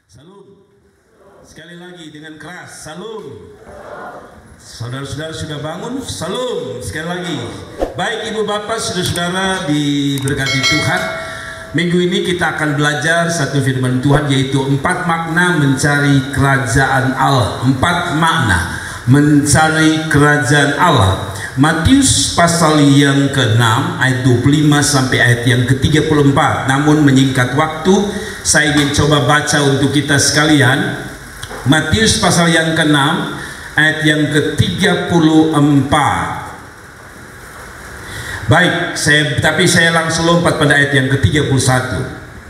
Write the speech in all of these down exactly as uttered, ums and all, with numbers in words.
Salam. Sekali lagi dengan keras, salam. Saudara-saudara sudah bangun, salam. Sekali lagi. Baik ibu bapak, saudara-saudara diberkati Tuhan. Minggu ini kita akan belajar satu firman Tuhan, yaitu empat makna mencari kerajaan Allah. Empat makna mencari kerajaan Allah. Matius pasal yang keenam ayat dua puluh lima sampai ayat yang ke tiga puluh empat. Namun menyingkat waktu, saya ingin coba baca untuk kita sekalian. Matius pasal yang keenam ayat yang ke tiga puluh empat. Baik, saya tapi saya langsung lompat pada ayat yang ke tiga puluh satu.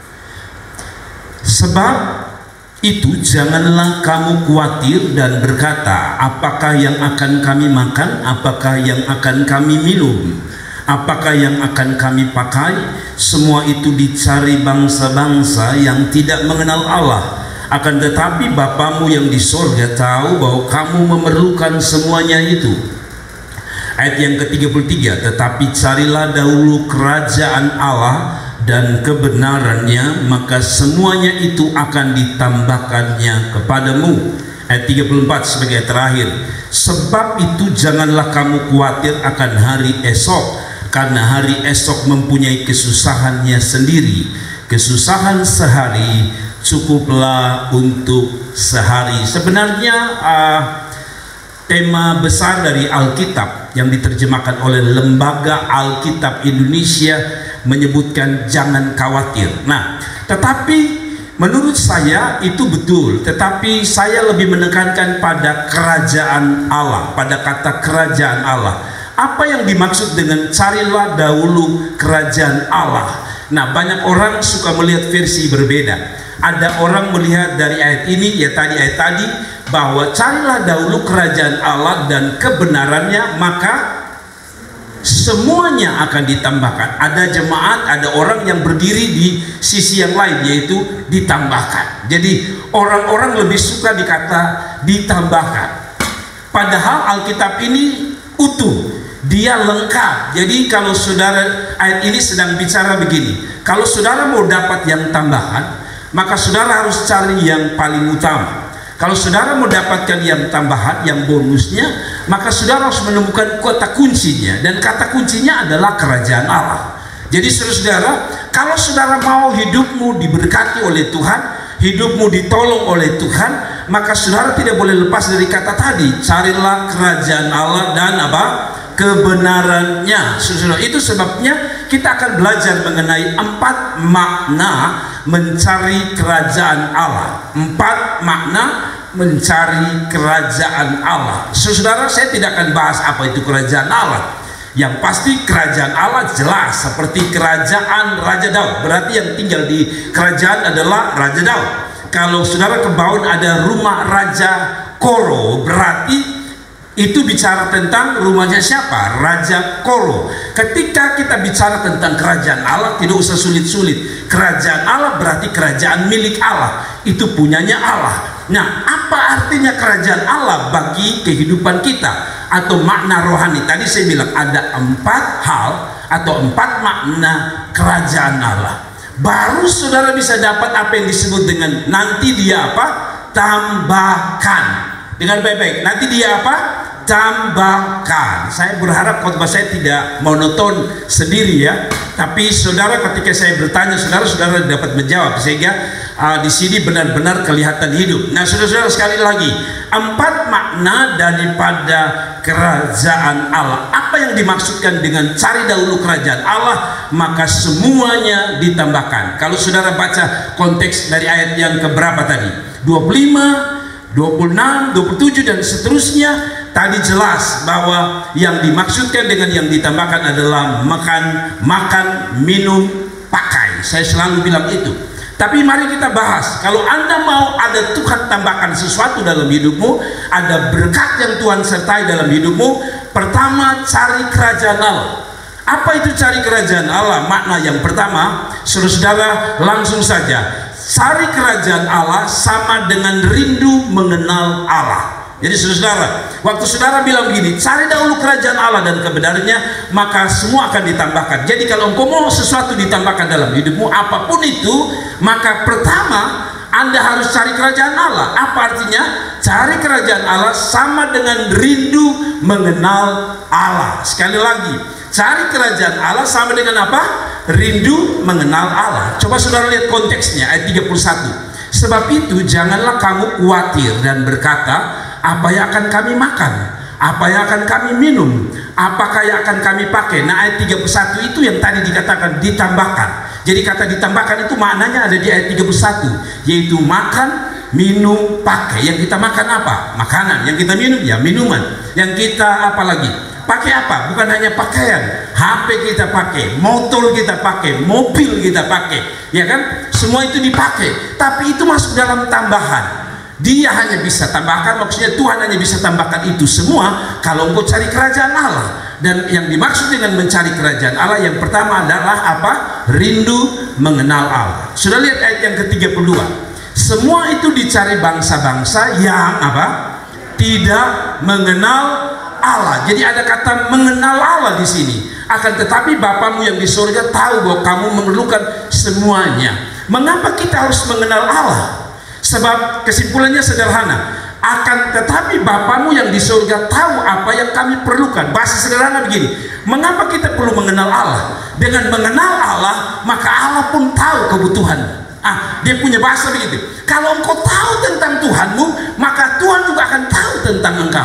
Sebab itu janganlah kamu khawatir dan berkata, apakah yang akan kami makan, apakah yang akan kami minum, apakah yang akan kami pakai. Semua itu dicari bangsa-bangsa yang tidak mengenal Allah. Akan tetapi Bapamu yang di sorga tahu bahwa kamu memerlukan semuanya itu. Ayat yang ke tiga puluh tiga, tetapi carilah dahulu kerajaan Allah dan kebenarannya, maka semuanya itu akan ditambahkannya kepadamu. Ayat tiga puluh empat sebagai terakhir, sebab itu janganlah kamu khawatir akan hari esok, karena hari esok mempunyai kesusahannya sendiri. Kesusahan sehari cukuplah untuk sehari. Sebenarnya uh, tema besar dari Alkitab yang diterjemahkan oleh Lembaga Alkitab Indonesia menyebutkan jangan khawatir. Nah, tetapi menurut saya itu betul, tetapi saya lebih menekankan pada kerajaan Allah, pada kata kerajaan Allah. Apa yang dimaksud dengan carilah dahulu kerajaan Allah? Nah, banyak orang suka melihat versi berbeda. Ada orang melihat dari ayat ini, ya tadi ayat tadi, bahwa carilah dahulu kerajaan Allah dan kebenarannya, maka semuanya akan ditambahkan. Ada jemaat, ada orang yang berdiri di sisi yang lain, yaitu ditambahkan. Jadi orang-orang lebih suka dikata ditambahkan. Padahal Alkitab ini utuh, dia lengkap. Jadi kalau saudara, ayat ini sedang bicara begini, kalau saudara mau dapat yang tambahan, maka saudara harus cari yang paling utama. Kalau saudara mau dapatkan yang tambahan, yang bonusnya, maka saudara harus menemukan kata kuncinya, dan kata kuncinya adalah kerajaan Allah. Jadi saudara, kalau saudara mau hidupmu diberkati oleh Tuhan, hidupmu ditolong oleh Tuhan, maka saudara tidak boleh lepas dari kata tadi, carilah kerajaan Allah dan apa? Kebenarannya. Saudara, itu sebabnya kita akan belajar mengenai empat makna mencari kerajaan Allah. Empat makna mencari kerajaan Allah. Saudara, saya tidak akan bahas apa itu kerajaan Allah. Yang pasti kerajaan Allah jelas, seperti kerajaan Raja Daud. Berarti yang tinggal di kerajaan adalah Raja Daud. Kalau saudara ke bawah ada rumah Raja Koro, berarti itu bicara tentang rumahnya siapa? Raja Koro. Ketika kita bicara tentang kerajaan Allah, tidak usah sulit-sulit. Kerajaan Allah berarti kerajaan milik Allah, itu punyanya Allah. Nah, apa artinya kerajaan Allah bagi kehidupan kita atau makna rohani? Tadi saya bilang ada empat hal atau empat makna kerajaan Allah. Baru saudara bisa dapat apa yang disebut dengan nanti dia apa? Tambahkan. Dengan baik-baik, nanti dia apa? Tambahkan. Saya berharap khotbah saya tidak monoton sendiri ya, tapi saudara ketika saya bertanya, saudara-saudara dapat menjawab, sehingga uh, di sini benar-benar kelihatan hidup. Nah, saudara-saudara, sekali lagi, empat makna daripada kerajaan Allah. Apa yang dimaksudkan dengan cari dahulu kerajaan Allah, maka semuanya ditambahkan. Kalau saudara baca konteks dari ayat yang keberapa tadi, dua puluh lima, dua puluh enam, dua puluh tujuh dan seterusnya, tadi jelas bahwa yang dimaksudkan dengan yang ditambahkan adalah makan, makan, minum, pakai. Saya selalu bilang itu. Tapi mari kita bahas, kalau Anda mau ada Tuhan tambahkan sesuatu dalam hidupmu, ada berkat yang Tuhan sertai dalam hidupmu, pertama cari kerajaan Allah. Apa itu cari kerajaan Allah? Makna yang pertama, saudara-saudara, langsung saja, cari kerajaan Allah sama dengan rindu mengenal Allah. Jadi saudara, waktu saudara bilang begini, cari dahulu kerajaan Allah dan kebenarannya, maka semua akan ditambahkan. Jadi kalau engkau mau sesuatu ditambahkan dalam hidupmu, apapun itu, maka pertama Anda harus cari kerajaan Allah. Apa artinya? Cari kerajaan Allah sama dengan rindu mengenal Allah. Sekali lagi, cari kerajaan Allah sama dengan apa? Rindu mengenal Allah. Coba saudara lihat konteksnya, ayat tiga puluh satu. Sebab itu janganlah kamu khawatir dan berkata, apa yang akan kami makan? Apa yang akan kami minum? Apakah yang akan kami pakai? Nah, ayat tiga puluh satu itu yang tadi dikatakan ditambahkan. Jadi kata ditambahkan itu maknanya ada di ayat tiga puluh satu, yaitu makan, minum, pakai. Yang kita makan apa? Makanan. Yang kita minum ya minuman. Yang kita apa lagi? Pakai apa? Bukan hanya pakaian, H P kita pakai, motor kita pakai, mobil kita pakai, ya kan? Semua itu dipakai. Tapi itu masuk dalam tambahan. Dia hanya bisa tambahkan, maksudnya Tuhan hanya bisa tambahkan itu semua kalau engkau cari kerajaan Allah. Dan yang dimaksud dengan mencari kerajaan Allah yang pertama adalah apa? Rindu mengenal Allah. Sudah lihat ayat yang ke tiga puluh dua. Semua itu dicari bangsa-bangsa yang apa? Tidak mengenal Allah. Jadi ada kata mengenal Allah di sini. Akan tetapi Bapamu yang di surga tahu bahwa kamu memerlukan semuanya. Mengapa kita harus mengenal Allah? Sebab kesimpulannya sederhana, akan tetapi Bapamu yang di surga tahu apa yang kami perlukan. Bahasa sederhana begini, mengapa kita perlu mengenal Allah? Dengan mengenal Allah, maka Allah pun tahu kebutuhan. Ah, dia punya bahasa begitu. Kalau engkau tahu tentang Tuhanmu, maka Tuhan juga akan tahu tentang engkau.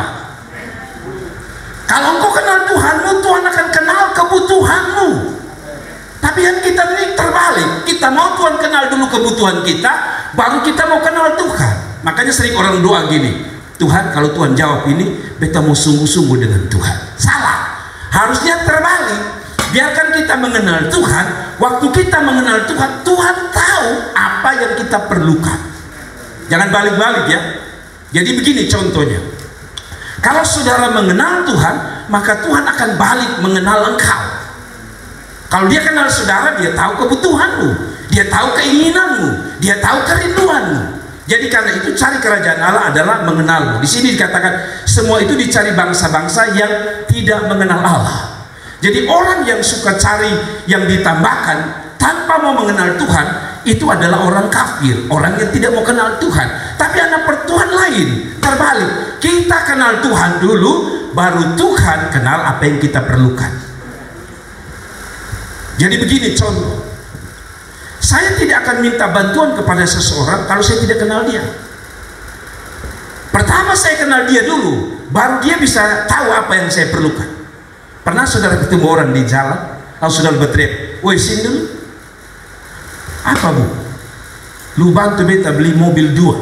Kalau engkau kenal Tuhanmu, Tuhan akan kenal kebutuhanmu. Tapi yang kita ini terbalik, kita mau Tuhan kenal dulu kebutuhan kita, baru kita mau kenal Tuhan. Makanya sering orang doa gini, Tuhan kalau Tuhan jawab ini, beta mau sungguh-sungguh dengan Tuhan. Salah, harusnya terbalik. Biarkan kita mengenal Tuhan. Waktu kita mengenal Tuhan, Tuhan tahu apa yang kita perlukan. Jangan balik-balik ya. Jadi begini contohnya, kalau saudara mengenal Tuhan, maka Tuhan akan balik mengenal engkau. Kalau dia kenal saudara, dia tahu kebutuhanmu, dia tahu keinginanmu, dia tahu kerinduanmu. Jadi karena itu cari kerajaan Allah adalah mengenalmu. Di sini dikatakan semua itu dicari bangsa-bangsa yang tidak mengenal Allah. Jadi orang yang suka cari yang ditambahkan tanpa mau mengenal Tuhan, itu adalah orang kafir, orang yang tidak mau kenal Tuhan. Tapi anak pertuhan lain terbalik, kita kenal Tuhan dulu, baru Tuhan kenal apa yang kita perlukan. Jadi begini contoh, saya tidak akan minta bantuan kepada seseorang kalau saya tidak kenal dia. Pertama saya kenal dia dulu, baru dia bisa tahu apa yang saya perlukan. Pernah saudara ketemu orang di jalan, lalu saudara berteriak, woi sini dulu, apa bu? Lu bantu beta beli mobil dua.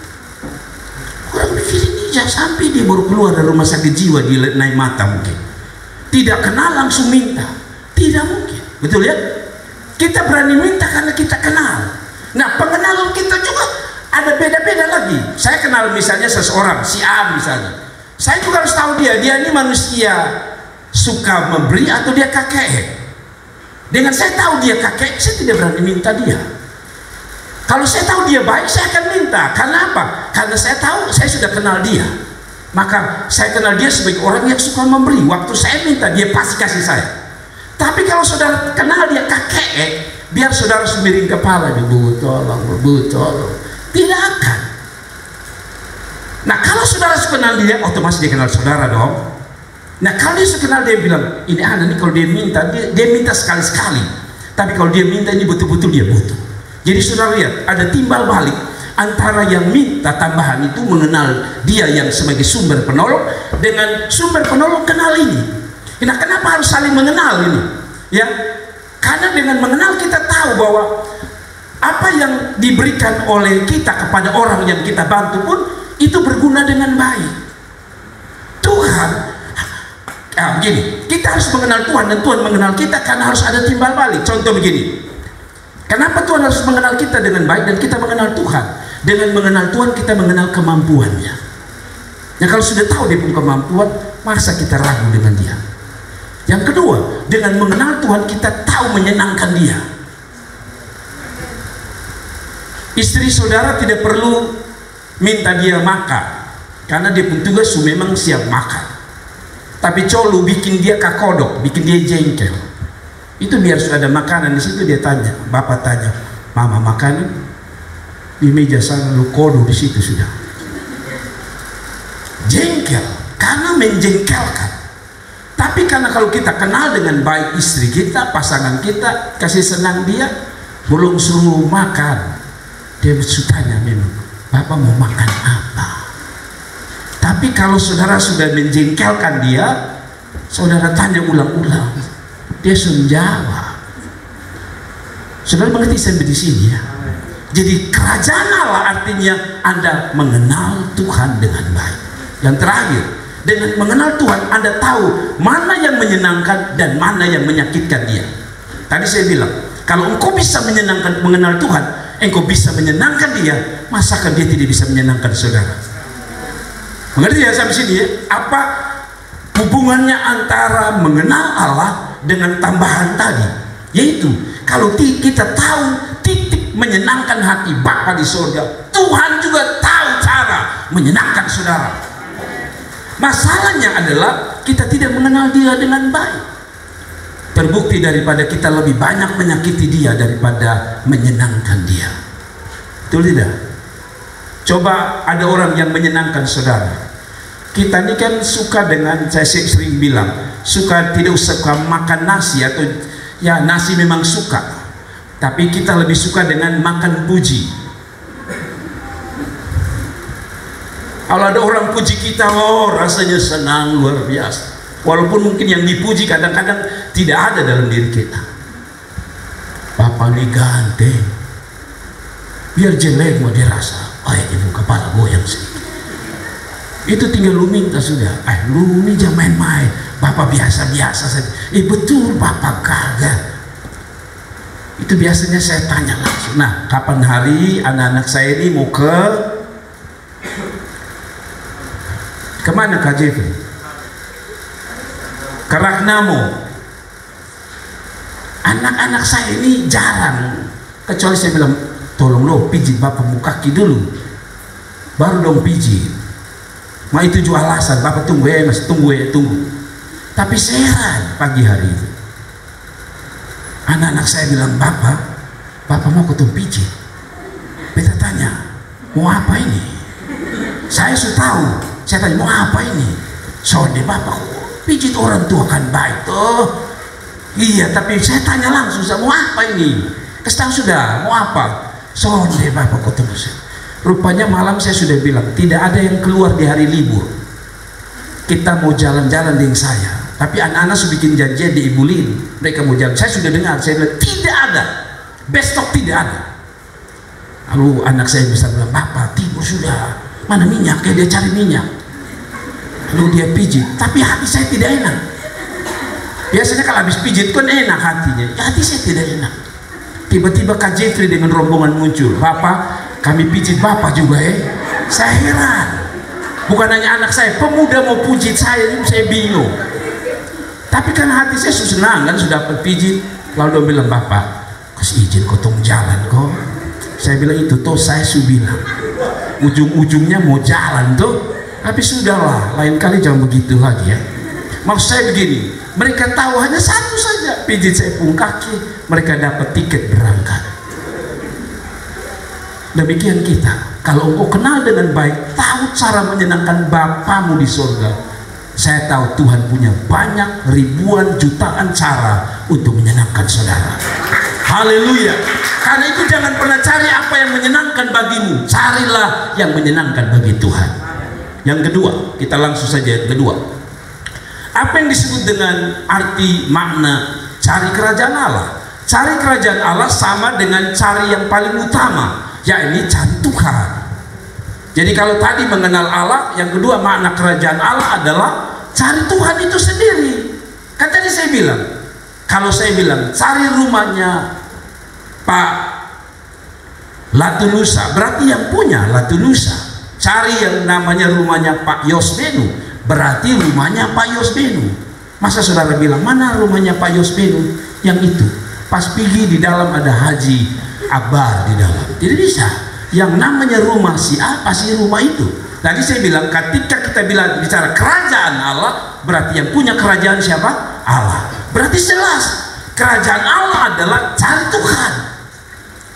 Orang pikir ini jangan sampai dia baru keluar dari rumah sakit jiwa, dia naik mata mungkin. Tidak kenal langsung minta, tidak mungkin. Betul ya? Kita berani minta karena kita kenal. Nah, pengenalan kita juga ada beda-beda lagi. Saya kenal misalnya seseorang, si A misalnya. Saya juga harus tahu dia, dia ini manusia suka memberi atau dia kakek. Dengan saya tahu dia kakek, saya tidak berani minta dia. Kalau saya tahu dia baik, saya akan minta. Karena apa? Karena saya tahu, saya sudah kenal dia. Maka saya kenal dia sebagai orang yang suka memberi. Waktu saya minta, dia pasti kasih saya. Tapi kalau saudara kenal dia kakek, biar saudara semiring kepala, bu tolong, bu tolong, tidak akan. Nah kalau saudara kenal dia, otomatis dia kenal saudara dong. Nah kalau dia kenal dia bilang, ini anak ini kalau dia minta, dia, dia minta sekali-sekali. Tapi kalau dia minta ini betul-betul dia butuh. Jadi saudara lihat, ada timbal balik antara yang minta tambahan itu mengenal dia yang sebagai sumber penolong, dengan sumber penolong kenal ini. Nah, kenapa harus saling mengenal ini? Ya, karena dengan mengenal kita tahu bahwa apa yang diberikan oleh kita kepada orang yang kita bantu pun itu berguna dengan baik. Tuhan, ah, begini, kita harus mengenal Tuhan dan Tuhan mengenal kita karena harus ada timbal balik. Contoh begini, kenapa Tuhan harus mengenal kita dengan baik dan kita mengenal Tuhan? Dengan mengenal Tuhan kita mengenal kemampuannya. Nah, kalau sudah tahu dia punya kemampuan, masa kita ragu dengan dia? Yang kedua, dengan mengenal Tuhan kita tahu menyenangkan dia. Istri saudara tidak perlu minta dia makan, karena dia pun tugas memang siap makan. Tapi colo bikin dia kakodok, bikin dia jengkel. Itu biar sudah ada makanan di situ, dia tanya, bapak tanya, mama makan? di meja sana, lu kodo di situ sudah. Jengkel, karena menjengkelkan. Tapi karena kalau kita kenal dengan baik istri kita, pasangan kita, kasih senang dia, belum suruh makan, dia sukanya memang, Bapak mau makan apa? Tapi kalau saudara sudah menjengkelkan dia, saudara tanya ulang-ulang, dia sudah jawab. Saudara mengerti sampai di sini ya? Jadi kerajaan Allah artinya Anda mengenal Tuhan dengan baik. Yang terakhir, dengan mengenal Tuhan Anda tahu mana yang menyenangkan dan mana yang menyakitkan dia. Tadi saya bilang, kalau engkau bisa menyenangkan, mengenal Tuhan, engkau bisa menyenangkan dia, masakan dia tidak bisa menyenangkan saudara? Mengerti ya sampai sini ya? Apa hubungannya antara mengenal Allah dengan tambahan tadi? Yaitu kalau kita tahu titik menyenangkan hati Bapa di surga, Tuhan juga tahu cara menyenangkan saudara. Masalahnya adalah kita tidak mengenal dia dengan baik. Terbukti daripada kita lebih banyak menyakiti dia daripada menyenangkan dia. Betul tidak? Coba ada orang yang menyenangkan saudara. Kita ini kan suka dengan, saya sering bilang, suka tidak suka makan nasi, atau ya nasi memang suka, tapi kita lebih suka dengan makan puji. Kalau ada orang puji kita, oh rasanya senang luar biasa. Walaupun mungkin yang dipuji kadang-kadang tidak ada dalam diri kita. Bapak ini ganteng, biar jelek mau dirasa, oh ya ibu kepala goyang sedikit. Itu tinggal lu minta sudah. Eh lu ini jangan main-main, Bapak biasa-biasa saja. Eh betul Bapak kagak. Itu biasanya saya tanya langsung. Nah, kapan hari anak-anak saya ini mau ke kemana Kak Jeffrey? Ke Ragnamo. Anak-anak saya ini jarang, kecuali saya bilang, tolong lo pijit Bapak mau kaki dulu, baru dong pijit. Ma itu jual alasan, Bapak tunggu ya mas, tunggu ya, tunggu. Tapi saya heran pagi hari itu, anak-anak saya bilang, Bapak, Bapak mau ketemu pijit. Beta tanya, mau apa ini? Saya sudah tahu. Saya tanya, mau apa ini? Sonde Bapak, pijit orang tua kan baik tuh. Iya, tapi saya tanya langsung, mau apa ini? Kasih tahu sudah, mau apa? Sonde Bapak ketemu saya. Rupanya malam saya sudah bilang, tidak ada yang keluar di hari libur. Kita mau jalan-jalan dengan saya. Tapi anak-anak sudah bikin janjian di Ibu Lin. Mereka mau jalan. Saya sudah dengar, saya bilang, tidak ada. Besok tidak ada. Lalu anak saya bisa bilang, Bapak, tidur sudah. Mana minyak? Kayak dia cari minyak. Lalu dia pijit. Tapi hati saya tidak enak. Biasanya kalau habis pijit kan enak hatinya. Ya, hati saya tidak enak. Tiba-tiba Kak Jeffrey dengan rombongan muncul. Bapak, kami pijit Bapak juga ya. Saya heran. Bukan hanya anak saya, pemuda mau pijit saya, saya bingung. Tapi kan hati saya sudah senang kan, sudah dapat pijit. Lalu dia bilang, Bapak, kasih izin kotong jalan kok. Saya bilang itu toh saya sudah bilang. Ujung-ujungnya mau jalan tuh. Tapi sudahlah, lain kali jangan begitu lagi ya. Maksud saya begini, mereka tahu hanya satu saja, pijit saya pun kaki, mereka dapat tiket berangkat. Demikian kita, kalau engkau kenal dengan baik, tahu cara menyenangkan Bapamu di surga, saya tahu Tuhan punya banyak ribuan jutaan cara untuk menyenangkan saudara. Haleluya. Karena itu jangan pernah cari apa yang menyenangkan bagimu, carilah yang menyenangkan bagi Tuhan. Yang kedua, kita langsung saja yang kedua. Apa yang disebut dengan arti makna cari kerajaan Allah? Cari kerajaan Allah sama dengan cari yang paling utama, yakni cari Tuhan. Jadi kalau tadi mengenal Allah, yang kedua makna kerajaan Allah adalah cari Tuhan itu sendiri. Kan tadi saya bilang, kalau saya bilang cari rumahnya Pak Latunusa, berarti yang punya Latunusa. Cari yang namanya rumahnya Pak Yosbenu, berarti rumahnya Pak Yosbenu. Masa saudara bilang, mana rumahnya Pak Yosbenu? Yang itu, pas pergi di dalam ada Haji Akbar di dalam. Jadi bisa, yang namanya rumah si A pasti rumah itu. Tadi saya bilang, ketika kita bilang bicara kerajaan Allah, berarti yang punya kerajaan siapa? Allah. Berarti jelas, kerajaan Allah adalah cari Tuhan.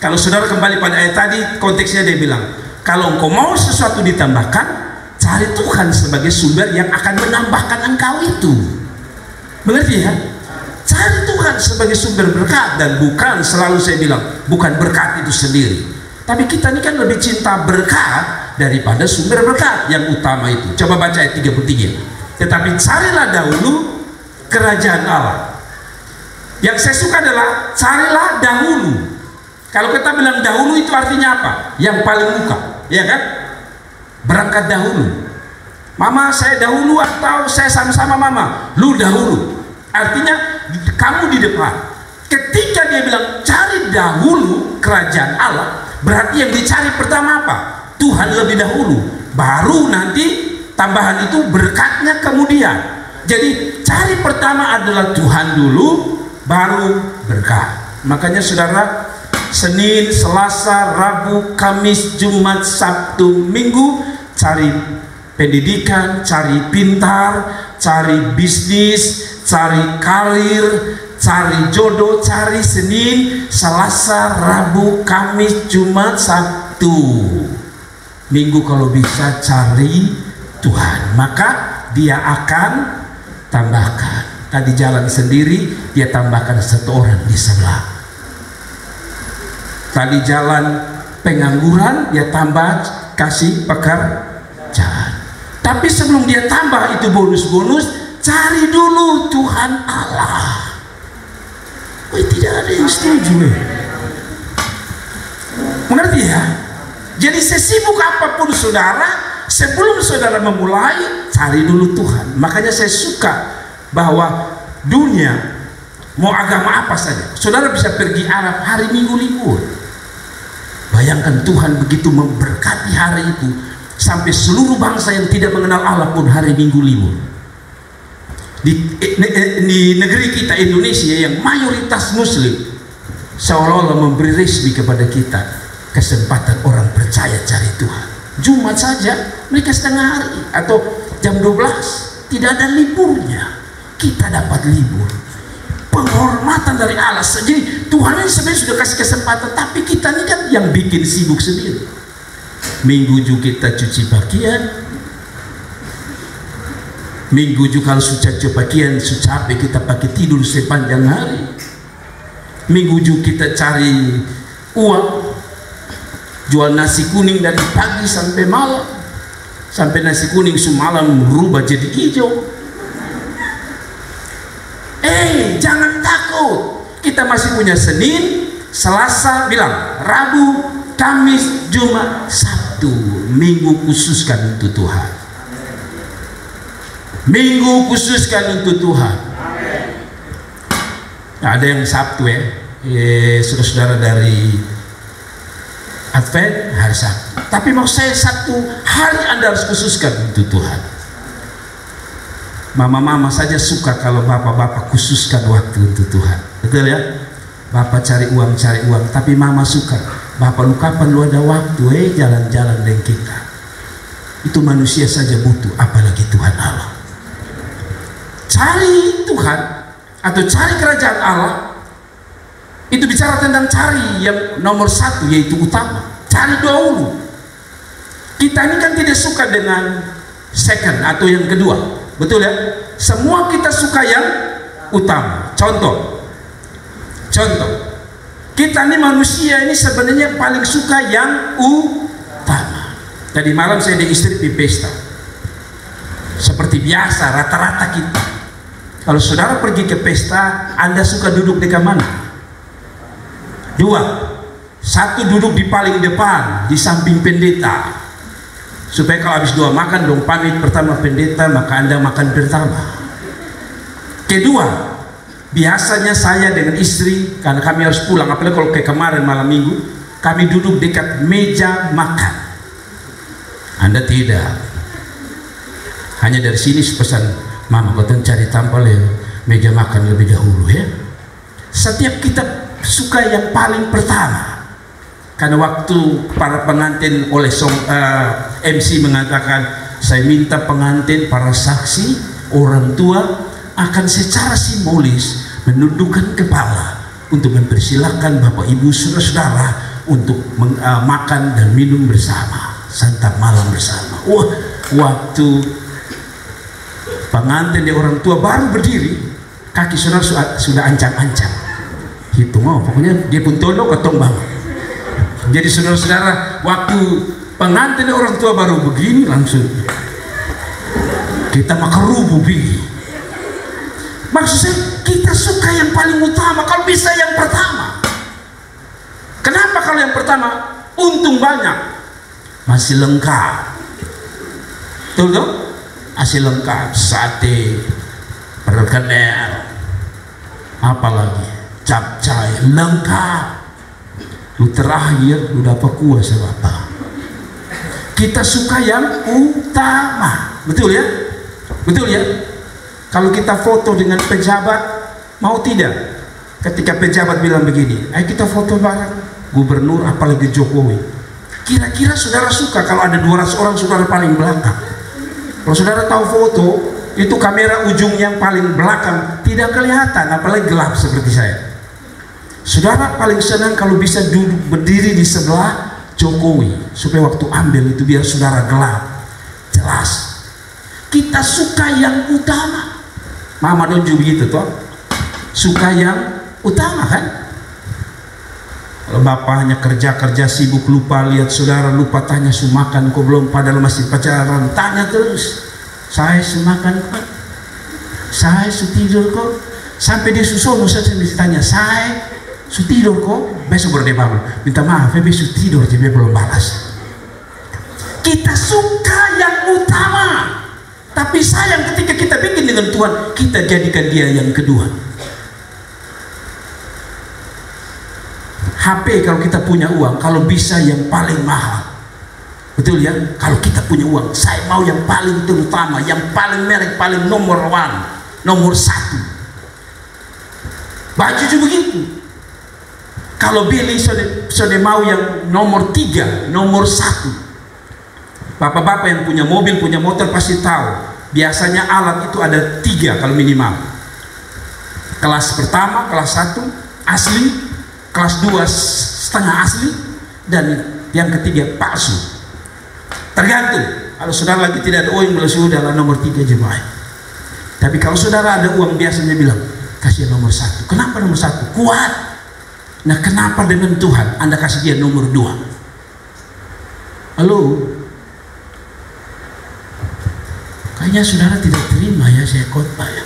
Kalau saudara kembali pada ayat tadi, konteksnya dia bilang, kalau engkau mau sesuatu ditambahkan, cari Tuhan sebagai sumber yang akan menambahkan engkau itu. Mengerti ya? Cari Tuhan sebagai sumber berkat, dan bukan, selalu saya bilang, bukan berkat itu sendiri, tapi kita ini kan lebih cinta berkat daripada sumber berkat yang utama itu. Coba baca ayat tiga puluh tiga. Tetapi carilah dahulu kerajaan Allah. Yang saya suka adalah carilah dahulu. Kalau kita bilang dahulu itu artinya apa? Yang paling muka, ya kan? Berangkat dahulu. Mama saya dahulu atau saya sama-sama mama? Lu dahulu. Artinya kamu di depan. Ketika dia bilang cari dahulu kerajaan Allah, berarti yang dicari pertama apa? Tuhan lebih dahulu, baru nanti tambahan itu berkatnya kemudian. Jadi cari pertama adalah Tuhan dulu, baru berkat. Makanya saudara, Senin, Selasa, Rabu, Kamis, Jumat, Sabtu, Minggu cari pendidikan, cari pintar, cari bisnis, cari karir, cari jodoh, cari Senin, Selasa, Rabu, Kamis, Jumat, Sabtu, Minggu kalau bisa cari Tuhan, maka dia akan tambahkan. Tadi jalan sendiri, dia tambahkan satu orang di sebelah. Tadi jalan pengangguran, dia tambah kasih pekerjaan. Tapi sebelum dia tambah itu bonus-bonus, cari dulu Tuhan Allah. Wih, tidak ada yang setuju. Mengerti ya? Jadi sesibuk apapun saudara, sebelum saudara memulai, cari dulu Tuhan. Makanya saya suka bahwa dunia, mau agama apa saja, saudara bisa pergi Arab hari Minggu libur. Bayangkan Tuhan begitu memberkati hari itu, sampai seluruh bangsa yang tidak mengenal Allah pun hari Minggu libur. Di, di negeri kita Indonesia yang mayoritas Muslim, seolah-olah memberi resmi kepada kita kesempatan orang percaya cari Tuhan. Jumat saja mereka setengah hari atau jam dua belas, tidak ada liburnya. Kita dapat libur, penghormatan dari Allah. Jadi Tuhan ini sebenarnya sudah kasih kesempatan, tapi kita ini kan yang bikin sibuk sendiri. Minggu juga kita cuci pakaian, Minggu juga kalau sudah cuci pakaian, sudah capek kita pakai tidur sepanjang hari. Minggu juga kita cari uang, jual nasi kuning dari pagi sampai malam, sampai nasi kuning semalam berubah jadi hijau. Eh, jangan takut, kita masih punya Senin, Selasa, bilang Rabu, Kamis, Jumat, Sabtu. Minggu khususkan untuk Tuhan. Minggu khususkan untuk Tuhan. Nah, ada yang Sabtu ya, eh, saudara-saudara dari Advent hari Sabtu. Tapi mau saya satu hari Anda harus khususkan untuk Tuhan. Mama-mama saja suka kalau bapak-bapak khususkan waktu untuk Tuhan. Betul ya? Bapak cari uang, cari uang. Tapi mama suka, bapak lu kapan lu ada waktu eh jalan-jalan dengan kita. Itu manusia saja butuh, apalagi Tuhan Allah. Cari Tuhan atau cari kerajaan Allah, itu bicara tentang cari yang nomor satu, yaitu utama. Cari dahulu. Kita ini kan tidak suka dengan second atau yang kedua. Betul ya? Semua kita suka yang utama. Contoh, contoh, kita ini manusia ini sebenarnya paling suka yang utama. Tadi malam saya di istri di pesta. Seperti biasa, rata-rata kita. Kalau saudara pergi ke pesta, Anda suka duduk di mana? Dua, satu duduk di paling depan, di samping pendeta. Supaya kalau habis doa makan dong pamit pertama pendeta, maka Anda makan pertama. Kedua, biasanya saya dengan istri, karena kami harus pulang, apalagi kalau kayak kemarin malam minggu, kami duduk dekat meja makan. Anda tidak. Hanya dari sini pesan, Mama kau cari tampal ya, meja makan lebih dahulu ya. Setiap kita suka yang paling pertama. Karena waktu para pengantin oleh song, uh, M C mengatakan, saya minta pengantin, para saksi, orang tua akan secara simbolis menundukkan kepala untuk mempersilahkan Bapak Ibu Saudara-saudara untuk meng, uh, makan dan minum bersama, santap malam bersama. Wah, waktu pengantin dia orang tua baru berdiri, kaki saudara sudah, sudah ancang-ancang. Hitung oh, pokoknya dia pun tolong ketong banget. Jadi saudara-saudara, waktu pengantin dia orang tua baru begini langsung kita makan rubuh begini. Maksud saya, kita suka yang paling utama, kalau bisa yang pertama. Kenapa kalau yang pertama? Untung banyak, masih lengkap. Betul dong? Masih lengkap, sate, perkedel, apalagi capcay, lengkap. Lu terakhir, lu dapat kuah apa? Kita suka yang utama, betul ya? Betul ya? Kalau kita foto dengan pejabat, mau tidak? Ketika pejabat bilang begini, ayo kita foto bareng, gubernur apalagi Jokowi. Kira-kira saudara suka kalau ada dua ratus orang saudara paling belakang? Kalau saudara tahu foto, itu kamera ujung yang paling belakang tidak kelihatan, apalagi gelap seperti saya. Saudara paling senang kalau bisa duduk berdiri di sebelah Jokowi, supaya waktu ambil itu biar saudara gelap, jelas. Kita suka yang utama. Mama Donju begitu toh, suka yang utama kan? Kalau bapaknya kerja-kerja sibuk, lupa lihat saudara, lupa tanya sumakan kok belum, padahal masih pacaran, tanya terus, saya sumakan kok, saya su tidur kok, sampai dia susono saya mesti tanya, saya su tidur kok, besok baru dia bangun, minta maaf ya besok tidur dia belum balas. Kita suka yang utama. Tapi sayang ketika kita bikin dengan Tuhan, kita jadikan dia yang kedua. H P kalau kita punya uang, kalau bisa yang paling mahal. Betul ya? Kalau kita punya uang, saya mau yang paling terutama, yang paling merek, paling nomor one, nomor satu. Baju juga begitu. Kalau beli, sudah mau yang nomor tiga, nomor satu. Bapak-bapak yang punya mobil, punya motor pasti tahu. Biasanya alat itu ada tiga kalau minimal. Kelas pertama, kelas satu asli, kelas dua setengah asli, dan yang ketiga palsu. Tergantung. Kalau saudara lagi tidak ada uang, boleh sudah lah nomor tiga jemaah. Tapi kalau saudara ada uang, biasanya bilang kasih nomor satu. Kenapa nomor satu? Kuat. Nah, kenapa dengan Tuhan Anda kasih dia nomor dua? Halo? Kayaknya saudara tidak terima ya saya khotbah ya.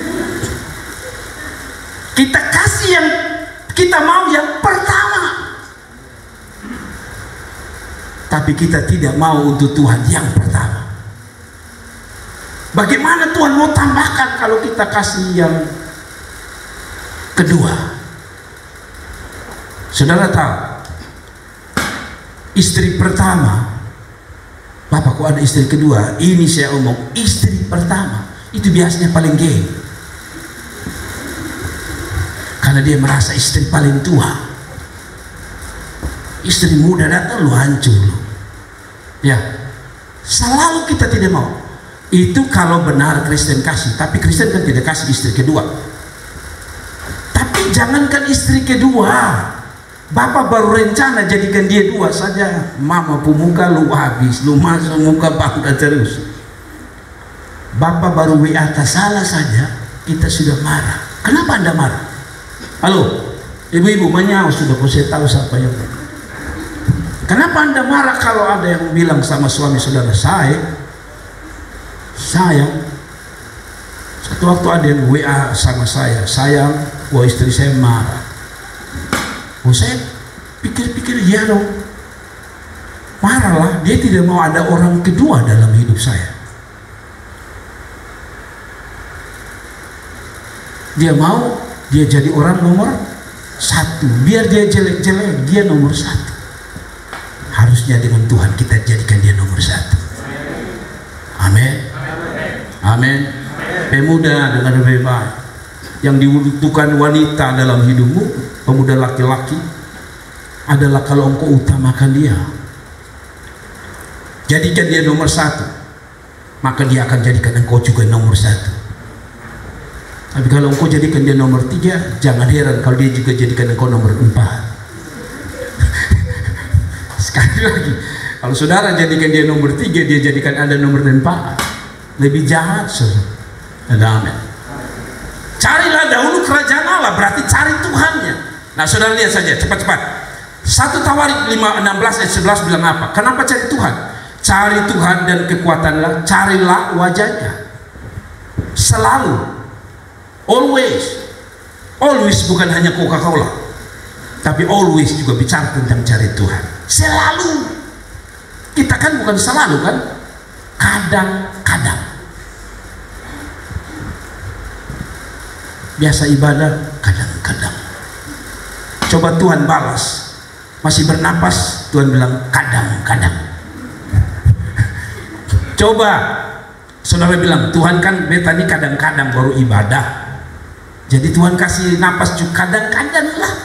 Kita kasih yang kita mau yang pertama, tapi kita tidak mau untuk Tuhan yang pertama. Bagaimana Tuhan mau tambahkan kalau kita kasih yang kedua? Saudara tahu, istri pertama, Bapak kok ada istri kedua? Ini saya omong, istri pertama itu biasanya paling geng, karena dia merasa istri paling tua. Istri muda datang lu hancur lu. Ya, selalu kita tidak mau. Itu kalau benar Kristen kasih, tapi Kristen kan tidak kasih istri kedua. Tapi jangankan istri kedua, Bapak baru rencana jadikan dia dua saja, mama pemuka lu habis, lu masuk muka bangga terus. Bapak baru W A salah saja, kita sudah marah. Kenapa Anda marah? Halo, ibu-ibu menyawa sudah, kok saya tahu siapa yang. Kenapa Anda marah kalau ada yang bilang sama suami saudara, saya, sayang, satu waktu ada yang W A sama saya, sayang, wah istri saya marah. Oh, saya pikir-pikir ya dong, marahlah, dia tidak mau ada orang kedua dalam hidup saya. Dia mau dia jadi orang nomor satu, biar dia jelek-jelek dia nomor satu. Harusnya dengan Tuhan kita jadikan dia nomor satu. Amin. Amin. Pemuda, dengar baik-baik, yang dibutuhkan wanita dalam hidupmu, pemuda laki-laki, adalah kalau engkau utamakan dia, jadikan dia nomor satu, maka dia akan jadikan engkau juga nomor satu. Tapi kalau engkau jadikan dia nomor tiga, jangan heran kalau dia juga jadikan engkau nomor empat. Sekali lagi, kalau saudara jadikan dia nomor tiga, dia jadikan Anda nomor empat. Lebih jahat, saudara. Ada amin. Carilah dahulu kerajaan Allah, berarti cari Tuhannya. Nah, saudara lihat saja, cepat-cepat. Satu Tawarik lima enam belas ayat sebelas bilang apa? Kenapa cari Tuhan? Cari Tuhan dan kekuatanlah, carilah wajahnya. Selalu. Always. Always bukan hanya Coca-Cola, tapi always juga bicara tentang cari Tuhan. Selalu. Kita kan bukan selalu kan, kadang-kadang. Biasa ibadah, kadang-kadang. Coba Tuhan balas, masih bernapas, Tuhan bilang kadang-kadang. Coba saudara bilang, Tuhan kan beta ini kadang-kadang baru ibadah. Jadi Tuhan kasih napas juga kadang-kadang lah.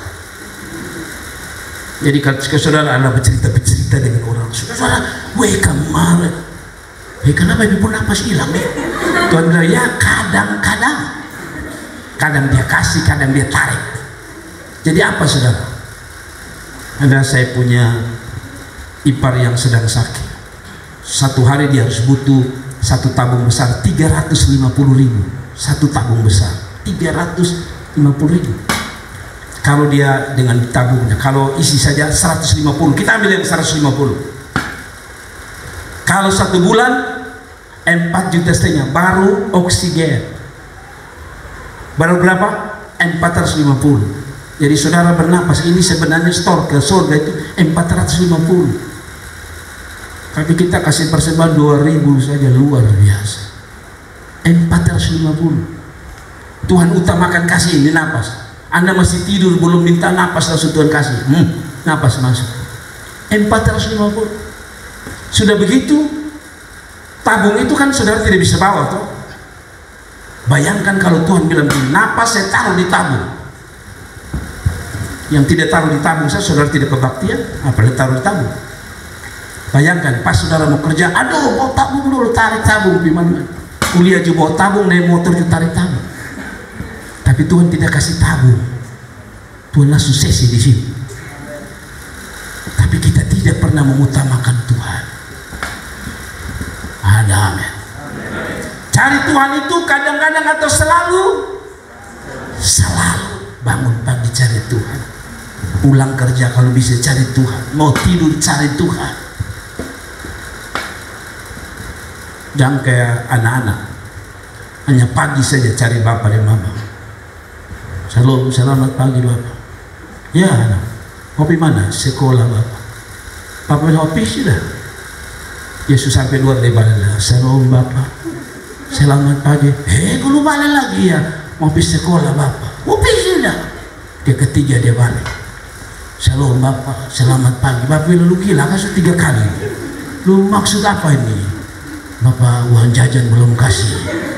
Jadi kalau saudara Anda bercerita-bercerita dengan orang, saudara, weh kemarin, weh kenapa ibu napas hilang ya? Tuhan bilang, ya kadang-kadang. Kadang dia kasih, kadang dia tarik. Jadi apa saudara? Ada saya punya ipar yang sedang sakit. Satu hari dia harus butuh satu tabung besar tiga ratus lima puluh ribu. Satu tabung besar tiga ratus lima puluh ribu. Kalau dia dengan tabungnya, kalau isi saja seratus lima puluh, kita ambil yang seratus lima puluh. Kalau satu bulan empat juta setengah baru oksigen. Baru berapa? empat ratus lima puluh. Jadi saudara bernapas, ini sebenarnya store ke surga itu empat ratus lima puluh. Tapi kita kasih persembahan dua ribu saja, luar biasa. empat ratus lima puluh. Tuhan utamakan kasih ini napas. Anda masih tidur belum minta napas, langsung Tuhan kasih. Hmm, napas masuk. empat ratus lima puluh. Sudah begitu, tabung itu kan saudara tidak bisa bawa toh. Bayangkan kalau Tuhan bilang, napas saya taruh di tabung. Yang tidak taruh di tabung, saya saudara tidak kebaktian, apalagi taruh di tabung. Bayangkan pas saudara mau kerja, aduh bawa tabung dulu, tarik tabung. Gimana? Kuliah juga bawa tabung, naik motor juga tarik tabung. Tapi Tuhan tidak kasih tabung. Tuhan langsung sesi di sini. Tapi kita tidak pernah mengutamakan Tuhan. Ada amin. Cari Tuhan itu kadang-kadang atau selalu? Selalu. Bangun pagi cari Tuhan. Pulang kerja kalau bisa cari Tuhan. Mau tidur cari Tuhan. Jangan kayak anak-anak, hanya pagi saja cari bapak dan mama. Shalom, selamat pagi bapak. Ya anak, kopi mana? Sekolah bapak. Bapak kopi sudah. Yesus sampai luar dari balai. Shalom bapak, selamat pagi. Eh, kalau balik lagi ya, mau pergi sekolah bapak. Kopi sudah. Dia ketiga dia balik. Shalom bapak, selamat pagi. Bapak lalu gila kasih tiga kali. Lu maksud apa ini? Bapak uang jajan belum kasih.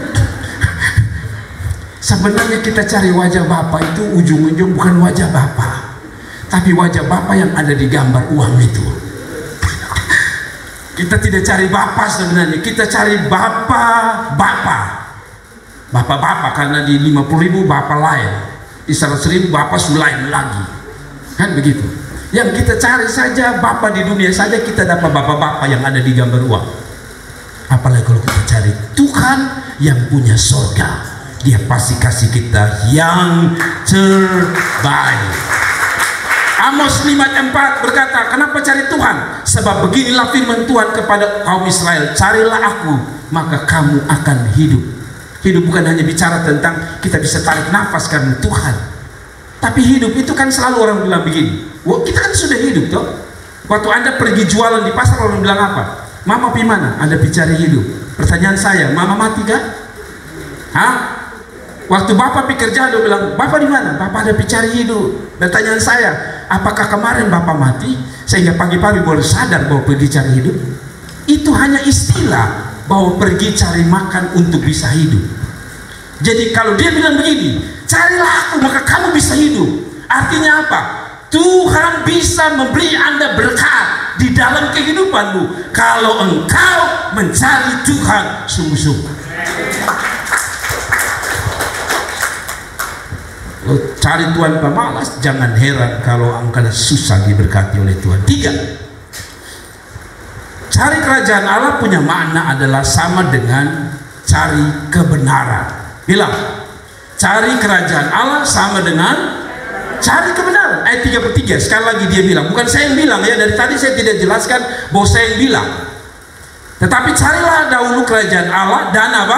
Sebenarnya kita cari wajah Bapak itu ujung-ujung bukan wajah Bapak, tapi wajah Bapak yang ada di gambar uang itu. Kita tidak cari Bapak sebenarnya, kita cari Bapak Bapak Bapak Bapak karena di lima puluh ribu Bapak lain, di seratus ribu Bapak sulain lagi, kan begitu. Yang kita cari saja Bapak di dunia saja, kita dapat Bapak-Bapak yang ada di gambar uang. Apalagi kalau kita cari Tuhan yang punya surga, dia pasti kasih kita yang terbaik. Amos lima empat berkata, kenapa cari Tuhan? Sebab beginilah firman Tuhan kepada kaum Israel, carilah aku maka kamu akan hidup. Hidup bukan hanya bicara tentang kita bisa tarik nafas karena Tuhan, tapi hidup itu kan selalu orang bilang begini, wah kita kan sudah hidup toh. Waktu Anda pergi jualan di pasar, orang bilang apa? Mama pi mana? Anda bicara hidup. Pertanyaan saya, mama mati kan? Hah? Waktu bapak pi kerja, dia bilang, bapak di mana? Bapak ada bicara hidup. Pertanyaan saya, apakah kemarin bapak mati sehingga pagi-pagi baru sadar bahwa pergi cari hidup? Itu hanya istilah bahwa pergi cari makan untuk bisa hidup. Jadi kalau dia bilang begini, carilah aku maka kamu bisa hidup, artinya apa? Tuhan bisa memberi Anda berkat di dalam kehidupanmu kalau engkau mencari Tuhan sungguh-sungguh. Cari Tuhan pemalas, jangan heran kalau engkau susah diberkati oleh Tuhan. Tiga, Cari kerajaan Allah punya makna adalah sama dengan cari kebenaran. Bilang, cari kerajaan Allah sama dengan cari kebenaran. Ayat tiga puluh tiga sekali lagi dia bilang, bukan saya yang bilang ya, dari tadi saya tidak jelaskan bahwa saya yang bilang, tetapi carilah dahulu kerajaan Allah dan apa?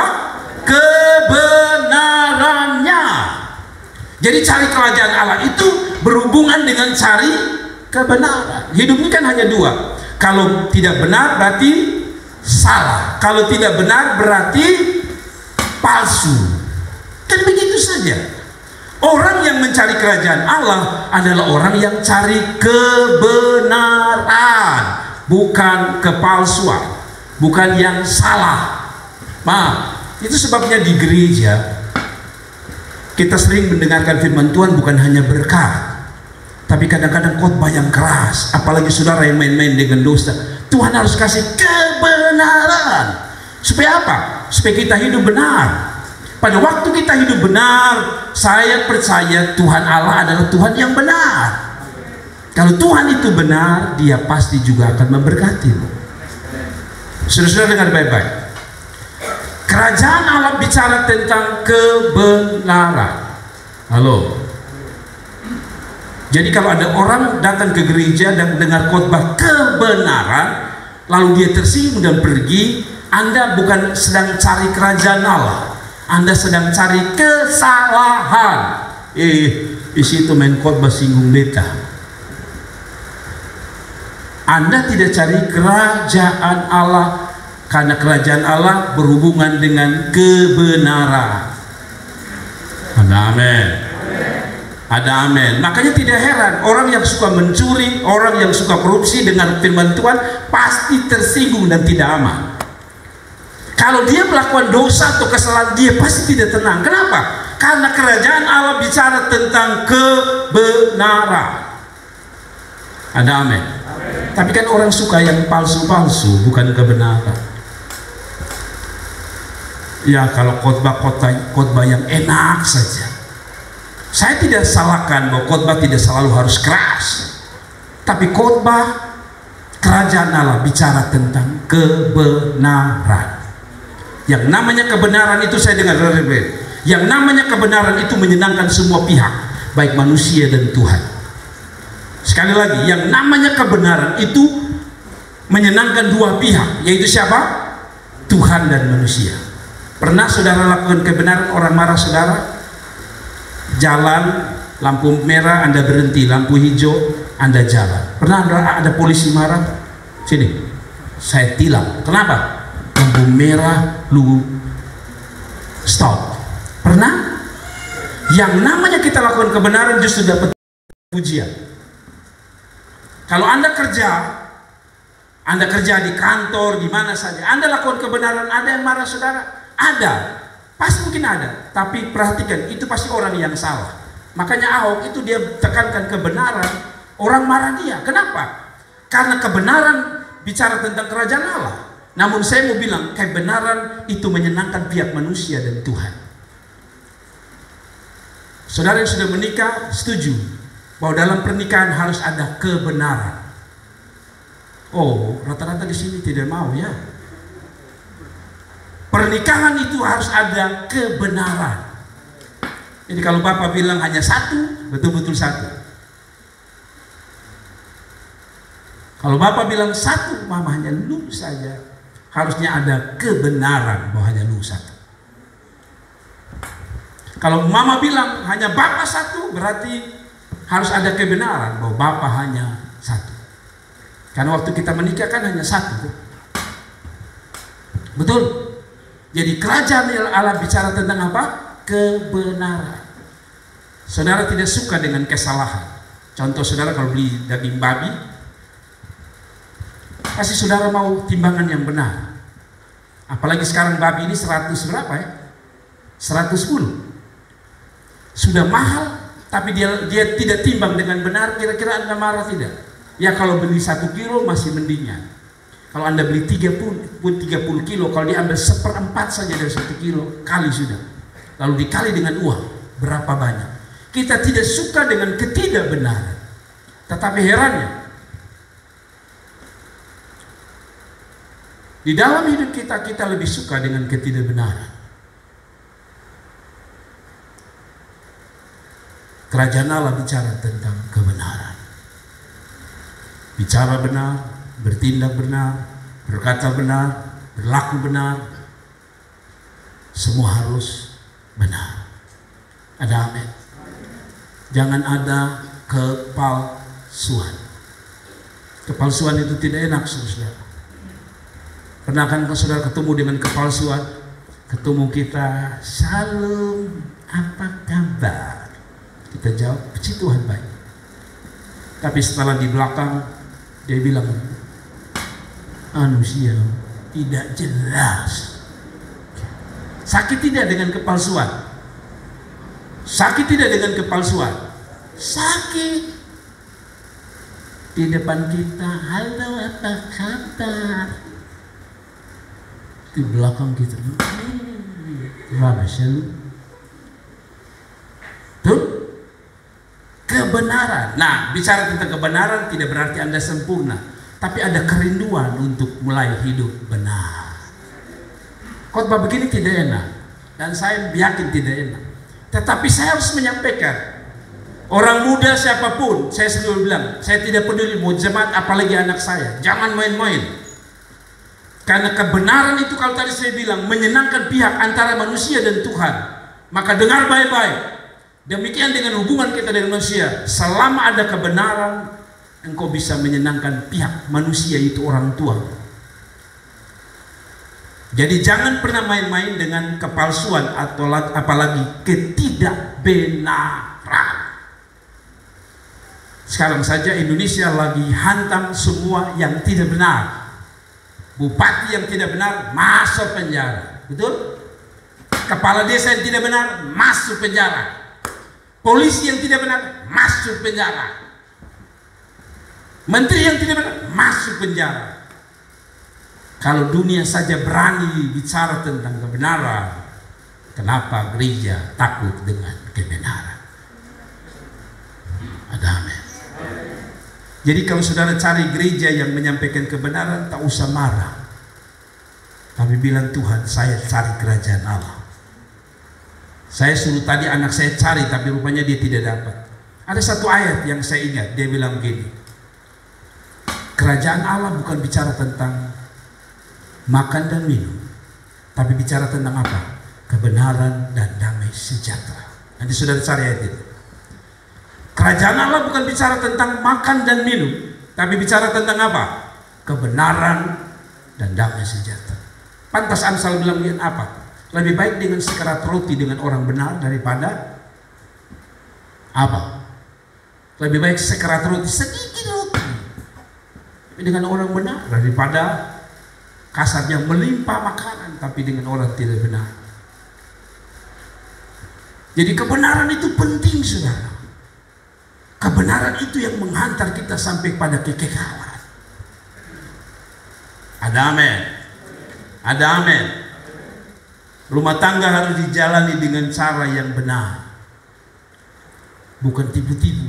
Kebenarannya. Jadi cari kerajaan Allah itu berhubungan dengan cari kebenaran. Hidup ini kan hanya dua. Kalau tidak benar berarti salah, kalau tidak benar berarti palsu. Kan begitu saja. Orang yang mencari kerajaan Allah adalah orang yang cari kebenaran, bukan kepalsuan, bukan yang salah. Maaf, itu sebabnya di gereja kita sering mendengarkan firman Tuhan bukan hanya berkat, tapi kadang-kadang khotbah yang keras, apalagi saudara yang main-main dengan dosa. Tuhan harus kasih kebenaran. Supaya apa? Supaya kita hidup benar. Pada waktu kita hidup benar, saya percaya Tuhan Allah adalah Tuhan yang benar. Kalau Tuhan itu benar, Dia pasti juga akan memberkati. Saudara-saudara dengar baik-baik. Kerajaan Allah bicara tentang kebenaran. Halo. Jadi kalau ada orang datang ke gereja dan dengar khotbah kebenaran, lalu dia tersinggung dan pergi, Anda bukan sedang cari kerajaan Allah, Anda sedang cari kesalahan. Eh, isi itu main khotbah singgung beta. Anda tidak cari kerajaan Allah, karena kerajaan Allah berhubungan dengan kebenaran. Amin. Ada amin. Makanya tidak heran orang yang suka mencuri, orang yang suka korupsi dengan firman Tuhan pasti tersinggung dan tidak aman. Kalau dia melakukan dosa atau kesalahan, dia pasti tidak tenang. Kenapa? Karena kerajaan Allah bicara tentang kebenaran. Ada amin. Tapi kan orang suka yang palsu-palsu, bukan kebenaran. Ya kalau khotbah-khotbah khotbah yang enak saja. Saya tidak salahkan bahwa khotbah tidak selalu harus keras, tapi khotbah kerajaan Allah bicara tentang kebenaran. Yang namanya kebenaran itu saya dengar dari yang namanya kebenaran itu menyenangkan semua pihak, baik manusia dan Tuhan. Sekali lagi, yang namanya kebenaran itu menyenangkan dua pihak, yaitu siapa? Tuhan dan manusia. Pernah saudara lakukan kebenaran, orang marah saudara? Jalan lampu merah Anda berhenti, lampu hijau Anda jalan. Pernah ada, ada polisi marah? Sini, saya tilang. Kenapa? Lampu merah lu stop. Pernah? Yang namanya kita lakukan kebenaran justru dapat pujian. Kalau Anda kerja, Anda kerja di kantor, di mana saja, Anda lakukan kebenaran, ada yang marah saudara? Ada. Pasti mungkin ada, tapi perhatikan, itu pasti orang yang salah. Makanya Ahok itu dia tekankan kebenaran, orang marah dia. Kenapa? Karena kebenaran bicara tentang kerajaan Allah. Namun saya mau bilang, kebenaran itu menyenangkan pihak manusia dan Tuhan. Saudara yang sudah menikah, setuju bahwa dalam pernikahan harus ada kebenaran. Oh, rata-rata di sini tidak mau ya. Pernikahan itu harus ada kebenaran. Jadi kalau Bapak bilang hanya satu, betul-betul satu. Kalau Bapak bilang satu, Mama hanya lu saja, harusnya ada kebenaran bahwa hanya lu satu. Kalau Mama bilang hanya Bapak satu, berarti harus ada kebenaran bahwa Bapak hanya satu. Karena waktu kita menikah kan hanya satu. Betul? Jadi kerajaan Allah bicara tentang apa? Kebenaran. Saudara tidak suka dengan kesalahan. Contoh saudara kalau beli daging babi, pasti saudara mau timbangan yang benar. Apalagi sekarang babi ini seratus berapa ya? seratus sepuluh. Sudah mahal, tapi dia dia tidak timbang dengan benar. Kira-kira Anda marah tidak? Ya kalau beli satu kilo masih mendingan. Kalau Anda beli tiga puluh kilo, kalau diambil seperempat saja dari satu kilo, kali sudah. Lalu dikali dengan uang, berapa banyak? Kita tidak suka dengan ketidakbenaran. Tetapi herannya, Di dalam hidup kita, kita lebih suka dengan ketidakbenaran. Kerajaan Allah bicara tentang kebenaran. Bicara benar, bertindak benar, berkata benar, berlaku benar. Semua harus benar. Ada amin. Jangan ada kepalsuan. Kepalsuan itu tidak enak, saudara. Pernah kan saudara ketemu dengan kepalsuan? Ketemu kita, "Salam, apa kabar?" Kita jawab, "Puji Tuhan, baik." Tapi setelah di belakang dia bilang, "Manusia tidak jelas." Sakit tidak dengan kepalsuan? Sakit tidak dengan kepalsuan? Sakit. Di depan kita, "Halo, apa kabar?" Di belakang kita, "Rahasia lu." Tuh, kebenaran. Nah, bicara tentang kebenaran tidak berarti Anda sempurna, tapi ada kerinduan untuk mulai hidup benar. Khotbah begini tidak enak, dan saya yakin tidak enak. Tetapi saya harus menyampaikan, orang muda siapapun, saya selalu bilang, saya tidak peduli mau jemaat apalagi anak saya, jangan main-main. Karena kebenaran itu, kalau tadi saya bilang, menyenangkan pihak antara manusia dan Tuhan. Maka dengar baik-baik. Demikian dengan hubungan kita dengan manusia. Selama ada kebenaran, engkau bisa menyenangkan pihak manusia, itu orang tua. Jadi jangan pernah main-main dengan kepalsuan atau apalagi ketidakbenaran. Sekarang saja Indonesia lagi hantam semua yang tidak benar. Bupati yang tidak benar masuk penjara, betul? Kepala desa yang tidak benar masuk penjara. Polisi yang tidak benar masuk penjara. Menteri yang tidak benar masuk penjara. Kalau dunia saja berani bicara tentang kebenaran, kenapa gereja takut dengan kebenaran? Ada amin. Jadi kalau saudara cari gereja yang menyampaikan kebenaran, tak usah marah. Tapi bilang, "Tuhan, saya cari kerajaan Allah." Saya suruh tadi anak saya cari, tapi rupanya dia tidak dapat. Ada satu ayat yang saya ingat, dia bilang begini, kerajaan Allah bukan bicara tentang makan dan minum, tapi bicara tentang apa? Kebenaran dan damai sejahtera. Nanti saudara cari ayat itu. Kerajaan Allah bukan bicara tentang makan dan minum, tapi bicara tentang apa? Kebenaran dan damai sejahtera. Pantas Amsal bilang apa? Lebih baik dengan sekerat roti dengan orang benar daripada apa? Lebih baik sekerat roti, sedikit roti dengan orang benar daripada kasarnya melimpah makanan tapi dengan orang tidak benar. Jadi kebenaran itu penting, saudara. Kebenaran itu yang menghantar kita sampai pada kekekalan. Ada amin. Ada amin. Rumah tangga harus dijalani dengan cara yang benar, bukan tipu-tipu.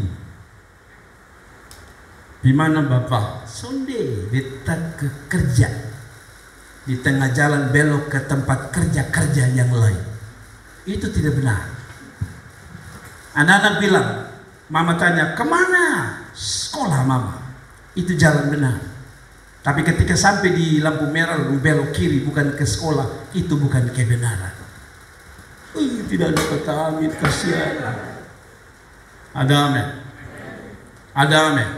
Di mana Bapak? Sonde, kita ke kerja. Di tengah jalan belok ke tempat kerja-kerja yang lain. Itu tidak benar. Anak-anak bilang, Mama tanya, "Kemana?" "Sekolah, Mama." Itu jalan benar. Tapi ketika sampai di lampu merah lalu belok kiri, bukan ke sekolah, itu bukan kebenaran. Ih, tidak ada kata amin, kasihan. Ada amin. Ada amin.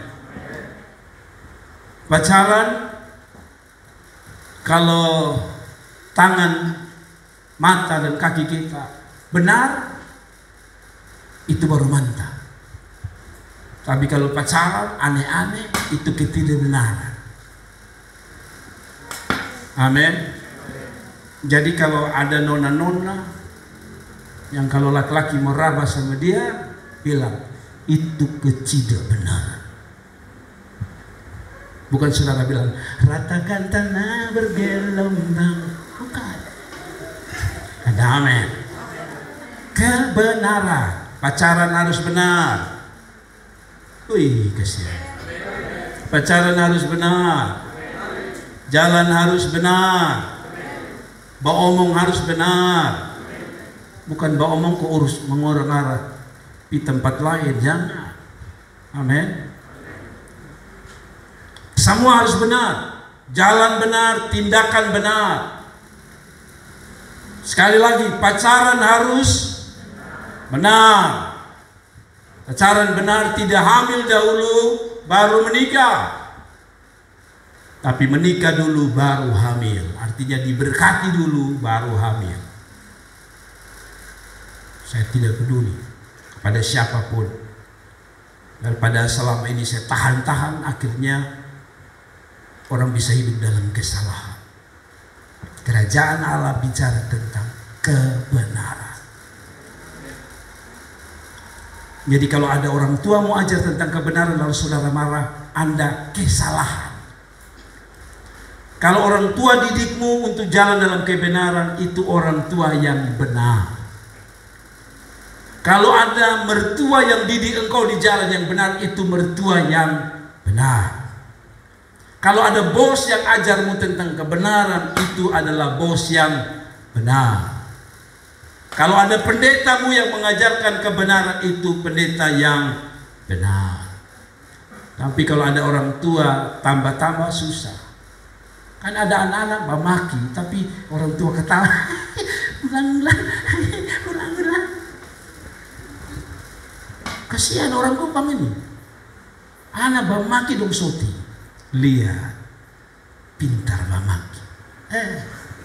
Pacaran, kalau tangan, mata dan kaki kita benar, itu baru mantap. Tapi kalau pacaran aneh-aneh, itu ketidakbenaran. Amin. Jadi kalau ada nona-nona yang kalau laki-laki mau raba sama dia, bilang itu ketidakbenaran. Bukan saudara bilang ratakan tanah bergelombang, bukan. Ada amin. Kebenaran, pacaran harus benar. Wih, kasihan. Pacaran harus benar. Jalan harus benar. Baomong harus benar. Bukan baomong ke urus mengorang-arang di tempat lain, jangan. Amin. Semua harus benar. Jalan benar, tindakan benar. Sekali lagi, pacaran harus benar. Pacaran benar, tidak hamil dahulu baru menikah. Tapi menikah dulu baru hamil. Artinya diberkati dulu baru hamil. Saya tidak peduli kepada siapapun. Daripada selama ini saya tahan-tahan, akhirnya orang bisa hidup dalam kesalahan. Kerajaan Allah bicara tentang kebenaran. Jadi kalau ada orang tua mau ajar tentang kebenaran lalu saudara marah, Anda kesalahan. Kalau orang tua didikmu untuk jalan dalam kebenaran, itu orang tua yang benar. Kalau ada mertua yang didik engkau di jalan yang benar, itu mertua yang benar. Kalau ada bos yang ajarmu tentang kebenaran, itu adalah bos yang benar. Kalau ada pendetamu yang mengajarkan kebenaran, itu pendeta yang benar. Tapi kalau ada orang tua tambah-tambah susah. Kan ada anak-anak memaki, tapi orang tua ketawa, ulang-ulang, ulang-ulang. Kasihan orang Kupang ini. Anak memaki dong soti. Lihat, pintar memaki. Eh,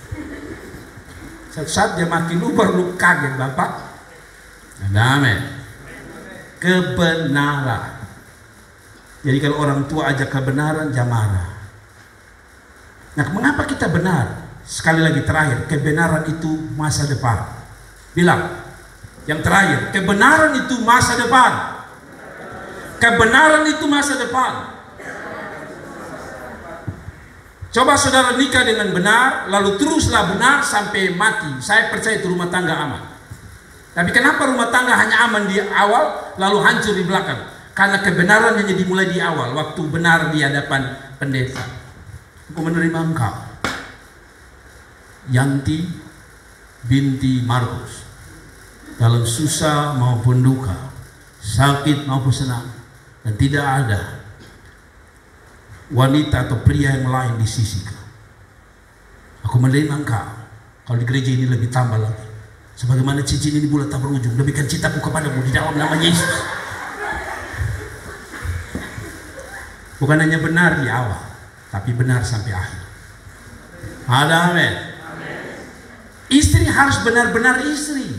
saat dia maki lu baru lu kaget bapak. Amin. Kebenaran. Jadi kalau orang tua ajak kebenaran, jangan marah. Nah, mengapa kita benar? Sekali lagi terakhir, kebenaran itu masa depan. Bilang, yang terakhir, kebenaran itu masa depan. Kebenaran itu masa depan. Coba saudara nikah dengan benar, lalu teruslah benar sampai mati. Saya percaya itu rumah tangga aman. Tapi kenapa rumah tangga hanya aman di awal, lalu hancur di belakang? Karena kebenaran hanya dimulai di awal, waktu benar di hadapan pendeta. Aku menerima engkau, Yanti binti Markus, dalam susah maupun duka, sakit maupun senang, dan tidak ada wanita atau pria yang lain di sisiku. Aku menerima engkau. Kalau di gereja ini lebih tambah lagi, sebagaimana cincin ini bulat tak berujung, demikian cintaku kepadamu di dalam nama Yesus. Bukan hanya benar di awal, tapi benar sampai akhir. Ada amin. Istri harus benar-benar istri.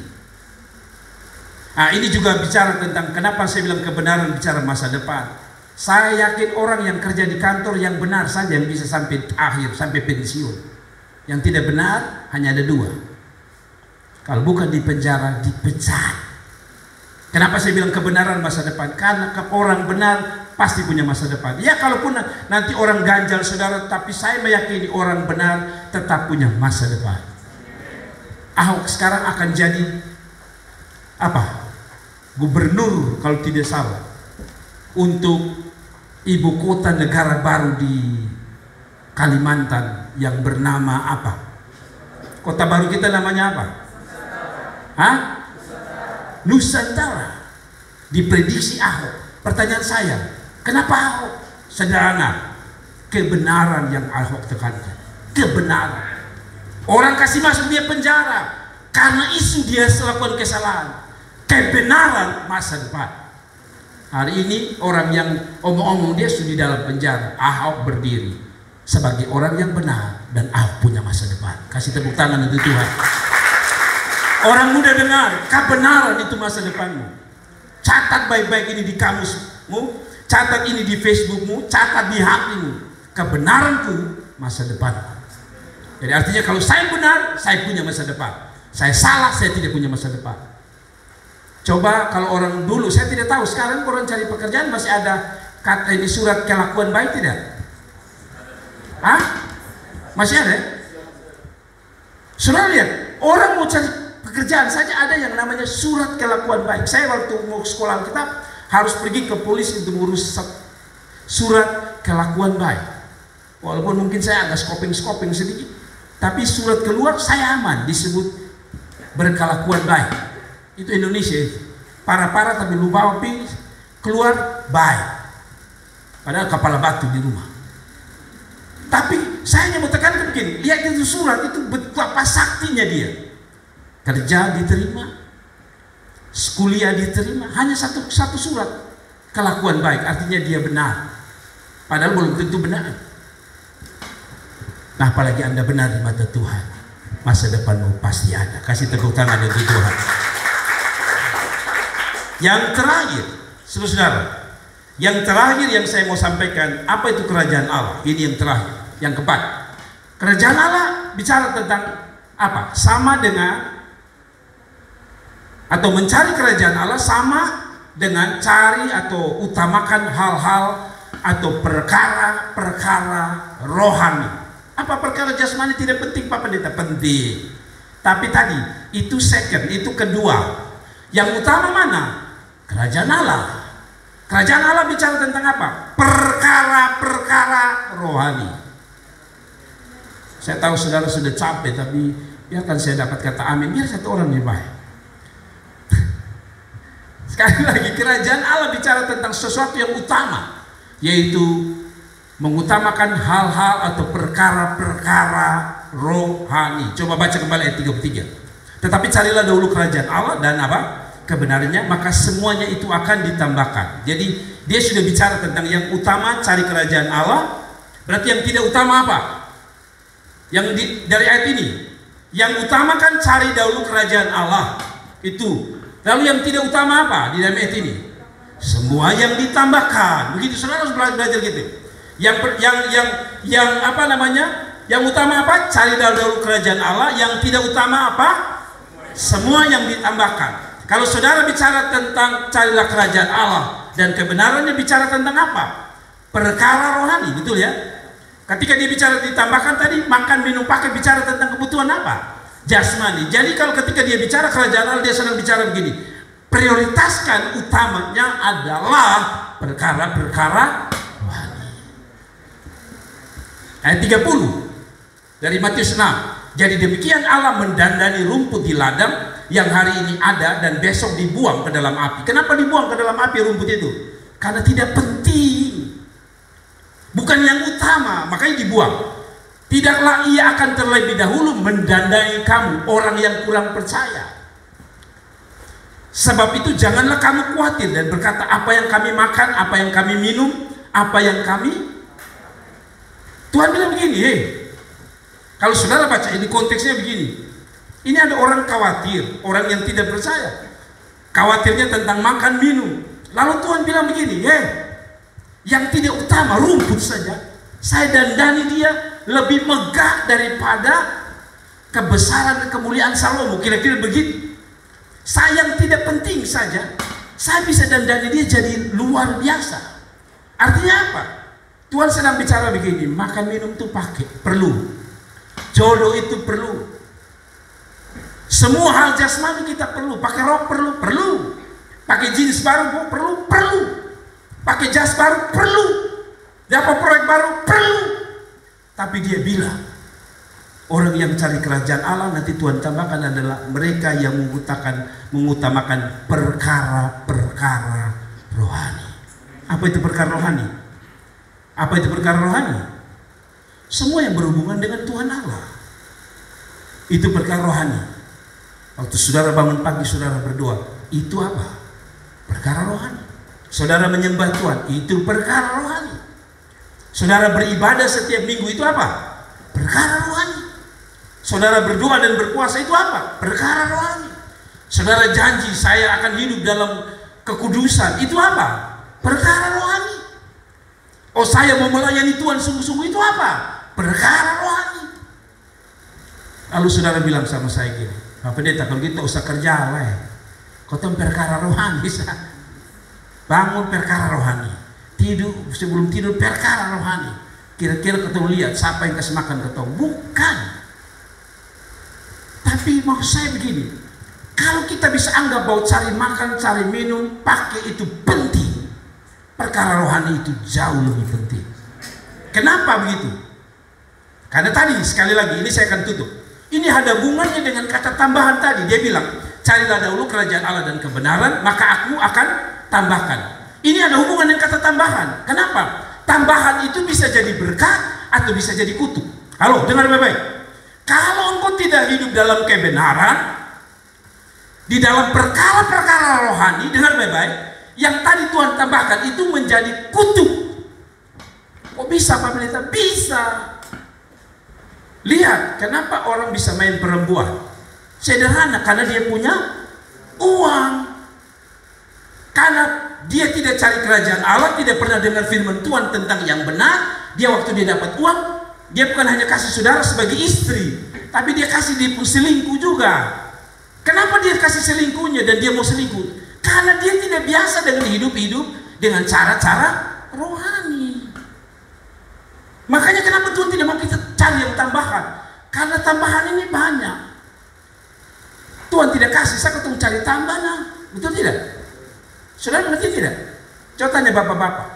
Nah, ini juga bicara tentang kenapa saya bilang kebenaran bicara masa depan. Saya yakin orang yang kerja di kantor yang benar saja yang bisa sampai akhir, sampai pensiun. Yang tidak benar hanya ada dua. Kalau bukan di penjara, dipecat. Kenapa saya bilang kebenaran masa depan? Karena orang benar pasti punya masa depan. Ya, kalaupun nanti orang ganjal saudara, tapi saya meyakini orang benar tetap punya masa depan. Ahok sekarang akan jadi apa? Gubernur kalau tidak salah untuk ibu kota negara baru di Kalimantan yang bernama apa? Kota baru kita namanya apa? Hah? Nusantara. Diprediksi Ahok. Pertanyaan saya, kenapa Ahok? Sederhana, kebenaran yang Ahok tekankan. Kebenaran. Orang kasih masuk dia penjara karena isu dia melakukan kesalahan. Kebenaran masa depan. Hari ini orang yang omong-omong dia sudah di dalam penjara. Ahok berdiri sebagai orang yang benar dan Ahok punya masa depan. Kasih tepuk tangan untuk Tuhan. Orang muda dengar, kebenaran itu masa depanmu. Catat baik-baik ini di kamusmu, catat ini di Facebookmu, catat di hatimu. Kebenaranku masa depan. Jadi artinya kalau saya benar, saya punya masa depan. Saya salah, saya tidak punya masa depan. Coba kalau orang dulu, saya tidak tahu, sekarang orang cari pekerjaan masih ada kata ini surat kelakuan baik tidak? Hah? Masih ada? Saudara lihat, orang mau cari pekerjaan saja ada yang namanya surat kelakuan baik. Saya waktu mau sekolah kita harus pergi ke polisi untuk mengurus surat kelakuan baik. Walaupun mungkin saya agak skoping-skoping sedikit, tapi surat keluar saya aman, disebut berkelakuan baik. Itu Indonesia, parah-parah tapi lu bawa pi keluar baik, padahal kepala batu di rumah. Tapi saya hanya mau tekankan begini, lihat itu surat itu betapa saktinya dia. Kerja diterima, kuliah diterima, hanya satu satu surat kelakuan baik, artinya dia benar, padahal belum tentu benar. Nah, apalagi Anda benar di mata Tuhan, masa depanmu pasti ada. Kasih tepuk tangan untuk Tuhan. Yang terakhir, saudara, yang terakhir yang saya mau sampaikan, apa itu kerajaan Allah? Ini yang terakhir, yang keempat. Kerajaan Allah bicara tentang apa? Sama dengan, atau mencari kerajaan Allah sama dengan cari atau utamakan hal-hal atau perkara-perkara rohani. Apa perkara jasmani tidak penting Pak Pendeta? Penting. Tapi tadi itu second, itu kedua. Yang utama mana? Kerajaan Allah. Kerajaan Allah bicara tentang apa? Perkara-perkara rohani. Saya tahu saudara sudah capek, tapi biarkan saya dapat kata amin, biar satu orang yang baik. Sekali lagi, kerajaan Allah bicara tentang sesuatu yang utama, yaitu mengutamakan hal-hal atau perkara-perkara rohani. Coba baca kembali ayat tiga puluh tiga. Tetapi carilah dahulu kerajaan Allah dan apa? Kebenarannya, maka semuanya itu akan ditambahkan. Jadi dia sudah bicara tentang yang utama, cari kerajaan Allah. Berarti yang tidak utama apa? Yang di, dari ayat ini, yang utama kan cari dahulu kerajaan Allah. Itu. Lalu yang tidak utama apa di dalam ayat ini? Semua yang ditambahkan. Begitu saudara harus belajar gitu. Yang yang yang yang apa namanya? Yang utama apa? Cari dahulu kerajaan Allah. Yang tidak utama apa? Semua yang ditambahkan. Kalau saudara bicara tentang carilah kerajaan Allah dan kebenarannya, bicara tentang apa? Perkara rohani, betul ya? Ketika dia bicara ditambahkan tadi, makan, minum, pakai, bicara tentang kebutuhan apa? Jasmani. Jadi kalau ketika dia bicara kerajaan Allah, dia sedang bicara begini, prioritaskan utamanya adalah perkara-perkara rohani. Ayat tiga puluh dari Matius enam. Jadi demikian Allah mendandani rumput di ladang yang hari ini ada dan besok dibuang ke dalam api. Kenapa dibuang ke dalam api rumput itu? Karena tidak penting, bukan yang utama, makanya dibuang. Tidaklah ia akan terlebih dahulu mendandai kamu, orang yang kurang percaya. Sebab itu janganlah kamu khawatir dan berkata, apa yang kami makan, apa yang kami minum, apa yang kami. Tuhan bilang begini, hey, kalau saudara baca ini konteksnya begini. Ini ada orang khawatir, orang yang tidak percaya, khawatirnya tentang makan minum. Lalu Tuhan bilang begini, hey, yang tidak utama rumput saja, saya dandani dia lebih megah daripada kebesaran dan kemuliaan Salomo. Kira-kira begitu. Saya yang tidak penting saja, saya bisa dandani dia jadi luar biasa. Artinya apa? Tuhan sedang bicara begini, makan minum itu pakai, perlu. Jodoh itu perlu. Semua hal jasmani kita perlu. Pakai rok perlu, perlu. Pakai jeans baru perlu, perlu. Pakai jas baru perlu. Dapat proyek baru perlu. Tapi dia bilang, orang yang cari kerajaan Allah, nanti Tuhan tambahkan adalah mereka yang mengutamakan mengutamakan perkara-perkara rohani. Apa itu perkara rohani? Apa itu perkara rohani? Semua yang berhubungan dengan Tuhan Allah. Itu perkara rohani. Waktu saudara bangun pagi, saudara berdoa, itu apa? Perkara rohani. Saudara menyembah Tuhan, itu perkara rohani. Saudara beribadah setiap minggu, itu apa? Perkara rohani. Saudara berdoa dan berpuasa, itu apa? Perkara rohani. Saudara janji saya akan hidup dalam kekudusan, itu apa? Perkara rohani. Oh, saya mau melayani Tuhan sungguh-sungguh, itu apa? Perkara rohani. Lalu saudara bilang sama saya gini, Pak Pendeta, kalau gitu usah kerja lah ya. Kau tahu perkara rohani bisa. Bangun perkara rohani. Tidur, sebelum tidur perkara rohani. Kira-kira ketemu lihat siapa yang kasih makan ketemu? Bukan. Tapi mau saya begini, kalau kita bisa anggap bahwa cari makan, cari minum, pakai itu penting, perkara rohani itu jauh lebih penting. Kenapa begitu? Karena tadi, sekali lagi, ini saya akan tutup. Ini ada hubungannya dengan kata tambahan tadi. Dia bilang, carilah dahulu kerajaan Allah dan kebenaran, maka aku akan tambahkan. Ini ada hubungan dengan kata tambahan. Kenapa? Tambahan itu bisa jadi berkat atau bisa jadi kutuk. Halo, dengar baik-baik. Kalau engkau tidak hidup dalam kebenaran, di dalam perkara-perkara rohani, dengar baik-baik, yang tadi Tuhan tambahkan itu menjadi kutuk. Kok bisa Pak Pendeta? Bisa. Lihat, kenapa orang bisa main perempuan? Sederhana, karena dia punya uang. Karena dia tidak cari kerajaan Allah, tidak pernah dengar firman Tuhan tentang yang benar. Dia waktu dia dapat uang, dia bukan hanya kasih saudara sebagai istri, tapi dia kasih dia pun selingkuh juga. Kenapa dia kasih selingkuhnya dan dia mau selingkuh? Karena dia tidak biasa dengan hidup-hidup dengan cara-cara rohani. Makanya kenapa Tuhan tidak mau kita cari yang tambahan? Karena tambahan ini banyak. Tuhan tidak kasih, saya ketemu cari tambahan. Betul tidak? Saudara mengerti tidak? Coba tanya bapak-bapak.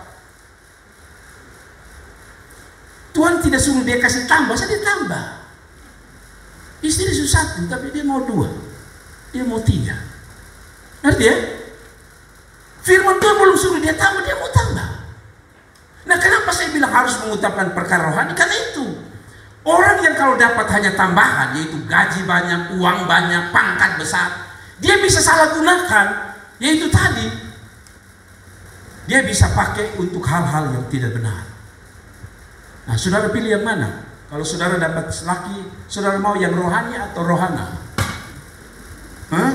Tuhan tidak suruh dia kasih tambah, saya dia tambah. Istri sudah satu, tapi dia mau dua. Dia mau tiga. Ngerti ya? Firman Tuhan belum suruh dia tambah, dia mau tambah. Nah, kenapa saya bilang harus mengutamakan perkara rohani? Karena itu orang yang kalau dapat hanya tambahan, yaitu gaji banyak, uang banyak, pangkat besar, dia bisa salah gunakan, yaitu tadi dia bisa pakai untuk hal-hal yang tidak benar. Nah, saudara pilih yang mana? Kalau saudara dapat laki, saudara mau yang rohani atau rohana? Hah?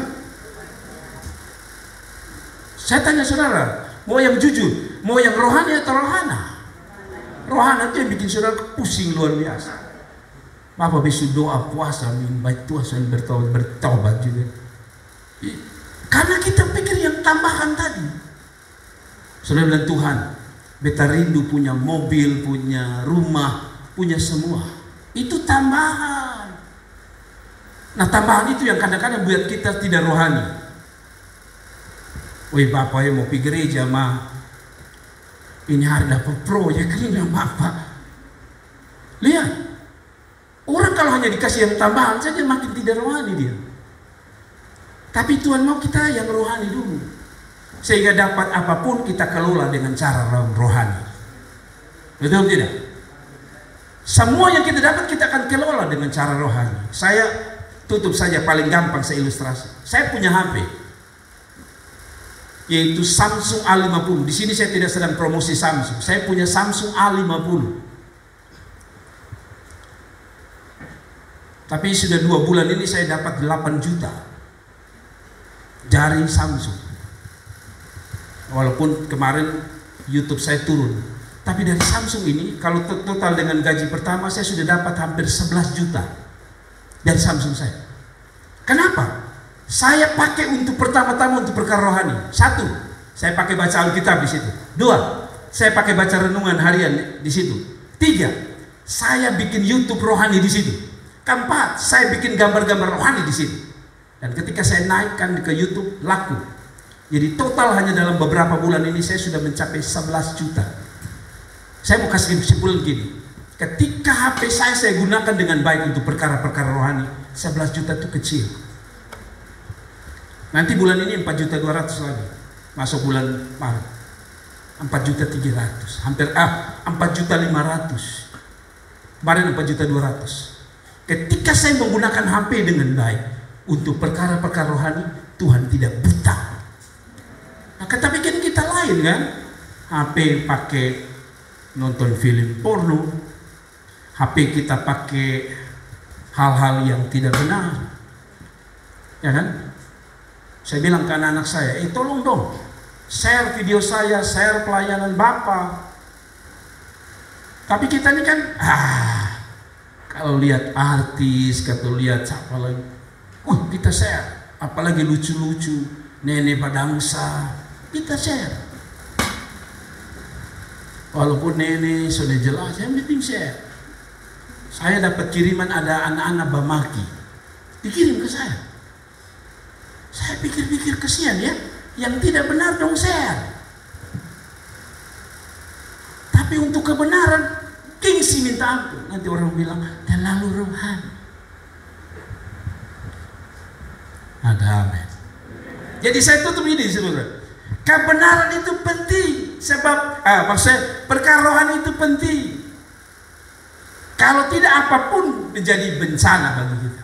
Saya tanya saudara, mau yang jujur, mau yang rohani atau rohana? Rohana itu yang bikin saudara pusing luar biasa. Bapak besok doa puasa, baik Tuhan bertobat, bertobat juga. Karena kita pikir yang tambahan tadi. Saudara bilang, Tuhan, beta rindu punya mobil, punya rumah, punya semua. Itu tambahan. Nah, tambahan itu yang kadang-kadang buat kita tidak rohani. Woi Bapak ya mau pergi gereja mah, ini hari dapat proyek ini yang Bapak. Lihat, orang kalau hanya dikasih yang tambahan saja makin tidak rohani dia. Tapi Tuhan mau kita yang rohani dulu, sehingga dapat apapun kita kelola dengan cara rohani. Betul tidak? Semua yang kita dapat kita akan kelola dengan cara rohani. Saya tutup saja paling gampang saya ilustrasi. Saya punya H P, yaitu Samsung A lima puluh. Di sini saya tidak sedang promosi Samsung. Saya punya Samsung A lima puluh. Tapi sudah dua bulan ini saya dapat delapan juta dari Samsung. Walaupun kemarin YouTube saya turun, tapi dari Samsung ini kalau total dengan gaji pertama saya sudah dapat hampir sebelas juta dari Samsung saya. Kenapa? Saya pakai untuk pertama-tama untuk perkara rohani. Satu, saya pakai baca Alkitab di situ. Dua, saya pakai baca renungan harian di situ. Tiga, saya bikin YouTube rohani di situ. Keempat, saya bikin gambar-gambar rohani di situ. Dan ketika saya naikkan ke YouTube, laku. Jadi total hanya dalam beberapa bulan ini saya sudah mencapai sebelas juta. Saya mau kasih kesimpulan gini. Ketika H P saya saya gunakan dengan baik untuk perkara-perkara rohani, sebelas juta itu kecil. Nanti bulan ini empat juta dua ratus lagi. Masuk bulan Maret. empat juta tiga ratus. Hampir ah empat juta lima ratus. Kemarin empat juta dua ratus. Ketika saya menggunakan H P dengan baik untuk perkara-perkara rohani, Tuhan tidak buta. Nah, tapi kan kita lain kan? H P pakai nonton film porno. H P kita pakai hal-hal yang tidak benar. Ya kan? Saya bilang ke anak-anak saya, eh tolong dong, share video saya, share pelayanan Bapak. Tapi kita ini kan, ah, kalau lihat artis, kalau lihat siapa lagi, uh, kita share. Apalagi lucu-lucu, nenek badangsa, kita share. Walaupun nenek sudah jelas, yang penting share. Saya dapat kiriman ada anak-anak Bamaki, dikirim ke saya. Saya pikir-pikir kesian ya, yang tidak benar dong share. Tapi untuk kebenaran gengsi minta ampun. Nanti orang bilang terlalu rohani. Ada amin. Jadi saya tutup ini saudara. Kebenaran itu penting. Sebab ah, maksudnya perkara rohani itu penting. Kalau tidak apapun menjadi bencana bagi kita.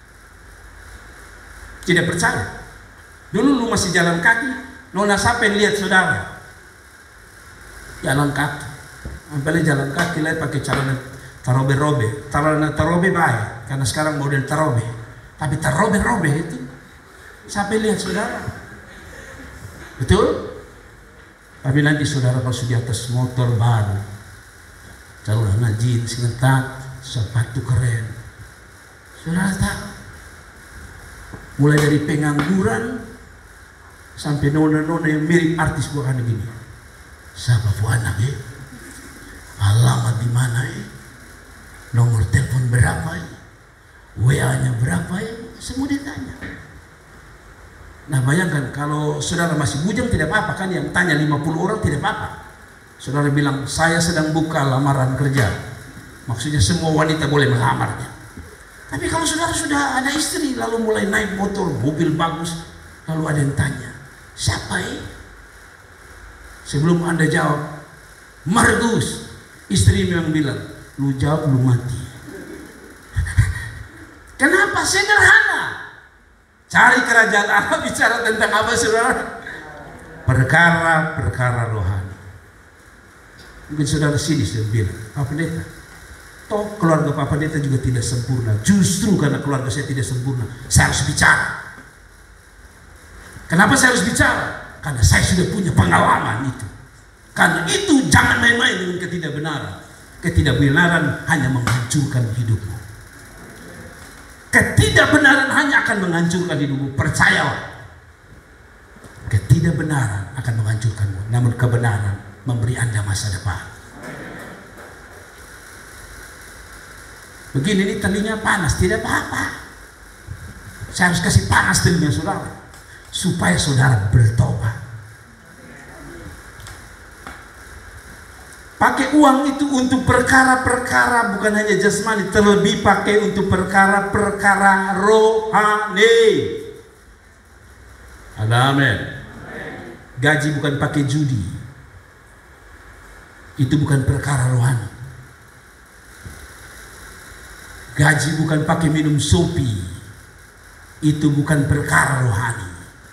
Tidak percaya. Dulu lu masih jalan kaki, Nona Sapen lihat saudara jalan kaki, apalagi jalan kaki lihat pakai celana tarobe-robe, celana tarobe baik, karena sekarang model tarobe, tapi tarobe-robe itu sampai lihat saudara, betul? Tapi nanti saudara kalau sudah di atas motor baru, celana jeans ngetat, sepatu keren, saudara tahu, mulai dari pengangguran sampai nona-nona yang mirip artis bukan gini. Siapa bu anak eh? Alamat di mana eh? Nomor telepon berapa eh? W A-nya berapa eh? Semua ditanya. Nah bayangkan kalau saudara masih bujang tidak apa-apa kan, yang tanya lima puluh orang tidak apa-apa. Saudara bilang saya sedang buka lamaran kerja. Maksudnya semua wanita boleh melamarnya. Tapi kalau saudara sudah ada istri lalu mulai naik motor, mobil bagus, lalu ada yang tanya, siapa eh? Sebelum anda jawab, Margus, istri memang bilang, lu jawab lu mati. Kenapa? Sederhana. Cari kerajaan Allah bicara tentang apa saudara? Perkara-perkara rohani. Mungkin saudara sini sudah bilang, Pak Pendeta, toh keluarga Pak Pendeta juga tidak sempurna. Justru karena keluarga saya tidak sempurna, saya harus bicara. Kenapa saya harus bicara? Karena saya sudah punya pengalaman itu. Karena itu jangan main-main dengan ketidakbenaran. Ketidakbenaran hanya menghancurkan hidupmu. Ketidakbenaran hanya akan menghancurkan hidupmu. Percayalah. Ketidakbenaran akan menghancurkanmu. Namun kebenaran memberi anda masa depan. Begini ini telinga panas, tidak apa-apa. Saya harus kasih panas telinga saudara, supaya saudara bertobat. Pakai uang itu untuk perkara-perkara bukan hanya jasmani, terlebih pakai untuk perkara-perkara rohani. Ada amin. Gaji bukan pakai judi. Itu bukan perkara rohani. Gaji bukan pakai minum sopi. Itu bukan perkara rohani.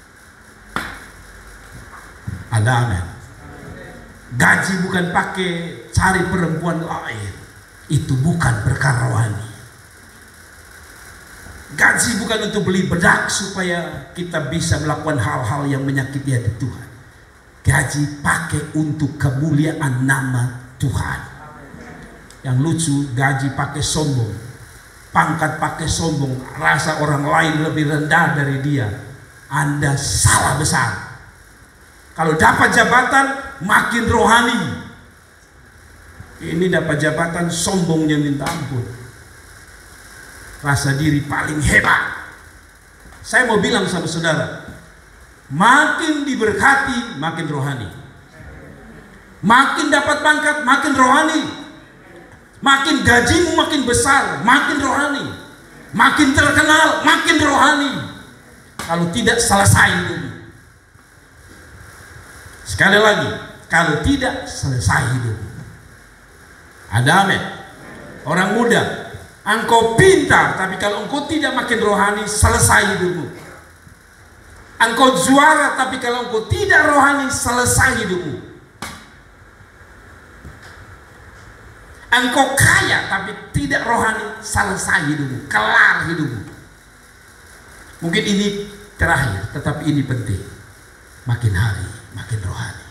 Ada amin. Gaji bukan pakai cari perempuan lain. Itu bukan perkara rohani. Gaji bukan untuk beli bedak supaya kita bisa melakukan hal-hal yang menyakiti hati Tuhan. Gaji pakai untuk kemuliaan nama Tuhan. Yang lucu, gaji pakai sombong, pangkat pakai sombong, rasa orang lain lebih rendah dari dia. Anda salah besar. Kalau dapat jabatan makin rohani. Ini dapat jabatan sombongnya minta ampun. Rasa diri paling hebat. Saya mau bilang sama saudara, makin diberkati makin rohani. Makin dapat pangkat makin rohani. Makin gajimu makin besar makin rohani. Makin terkenal makin rohani. Kalau tidak selesai hidup. Sekali lagi, kalau tidak selesai hidup. Ada amin. Orang muda, engkau pintar, tapi kalau engkau tidak makin rohani, selesai hidupmu. Engkau juara, tapi kalau engkau tidak rohani, selesai hidupmu. Engkau kaya, tapi tidak rohani, selesai hidupmu, kelar hidupmu. Mungkin ini terakhir, tetapi ini penting. Makin hari makin rohani,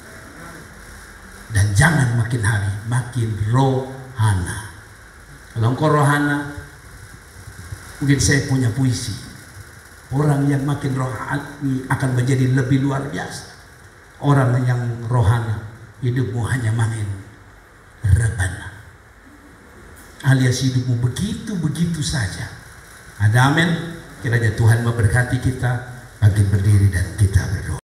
dan jangan makin hari makin rohana. Kalau engkau rohana, mungkin saya punya puisi. Orang yang makin rohani akan menjadi lebih luar biasa. Orang yang rohana, hidupmu hanya makin rebana, alias hidupmu begitu-begitu saja. Ada amin. Kiranya Tuhan memberkati kita. Bagi berdiri dan kita berdoa.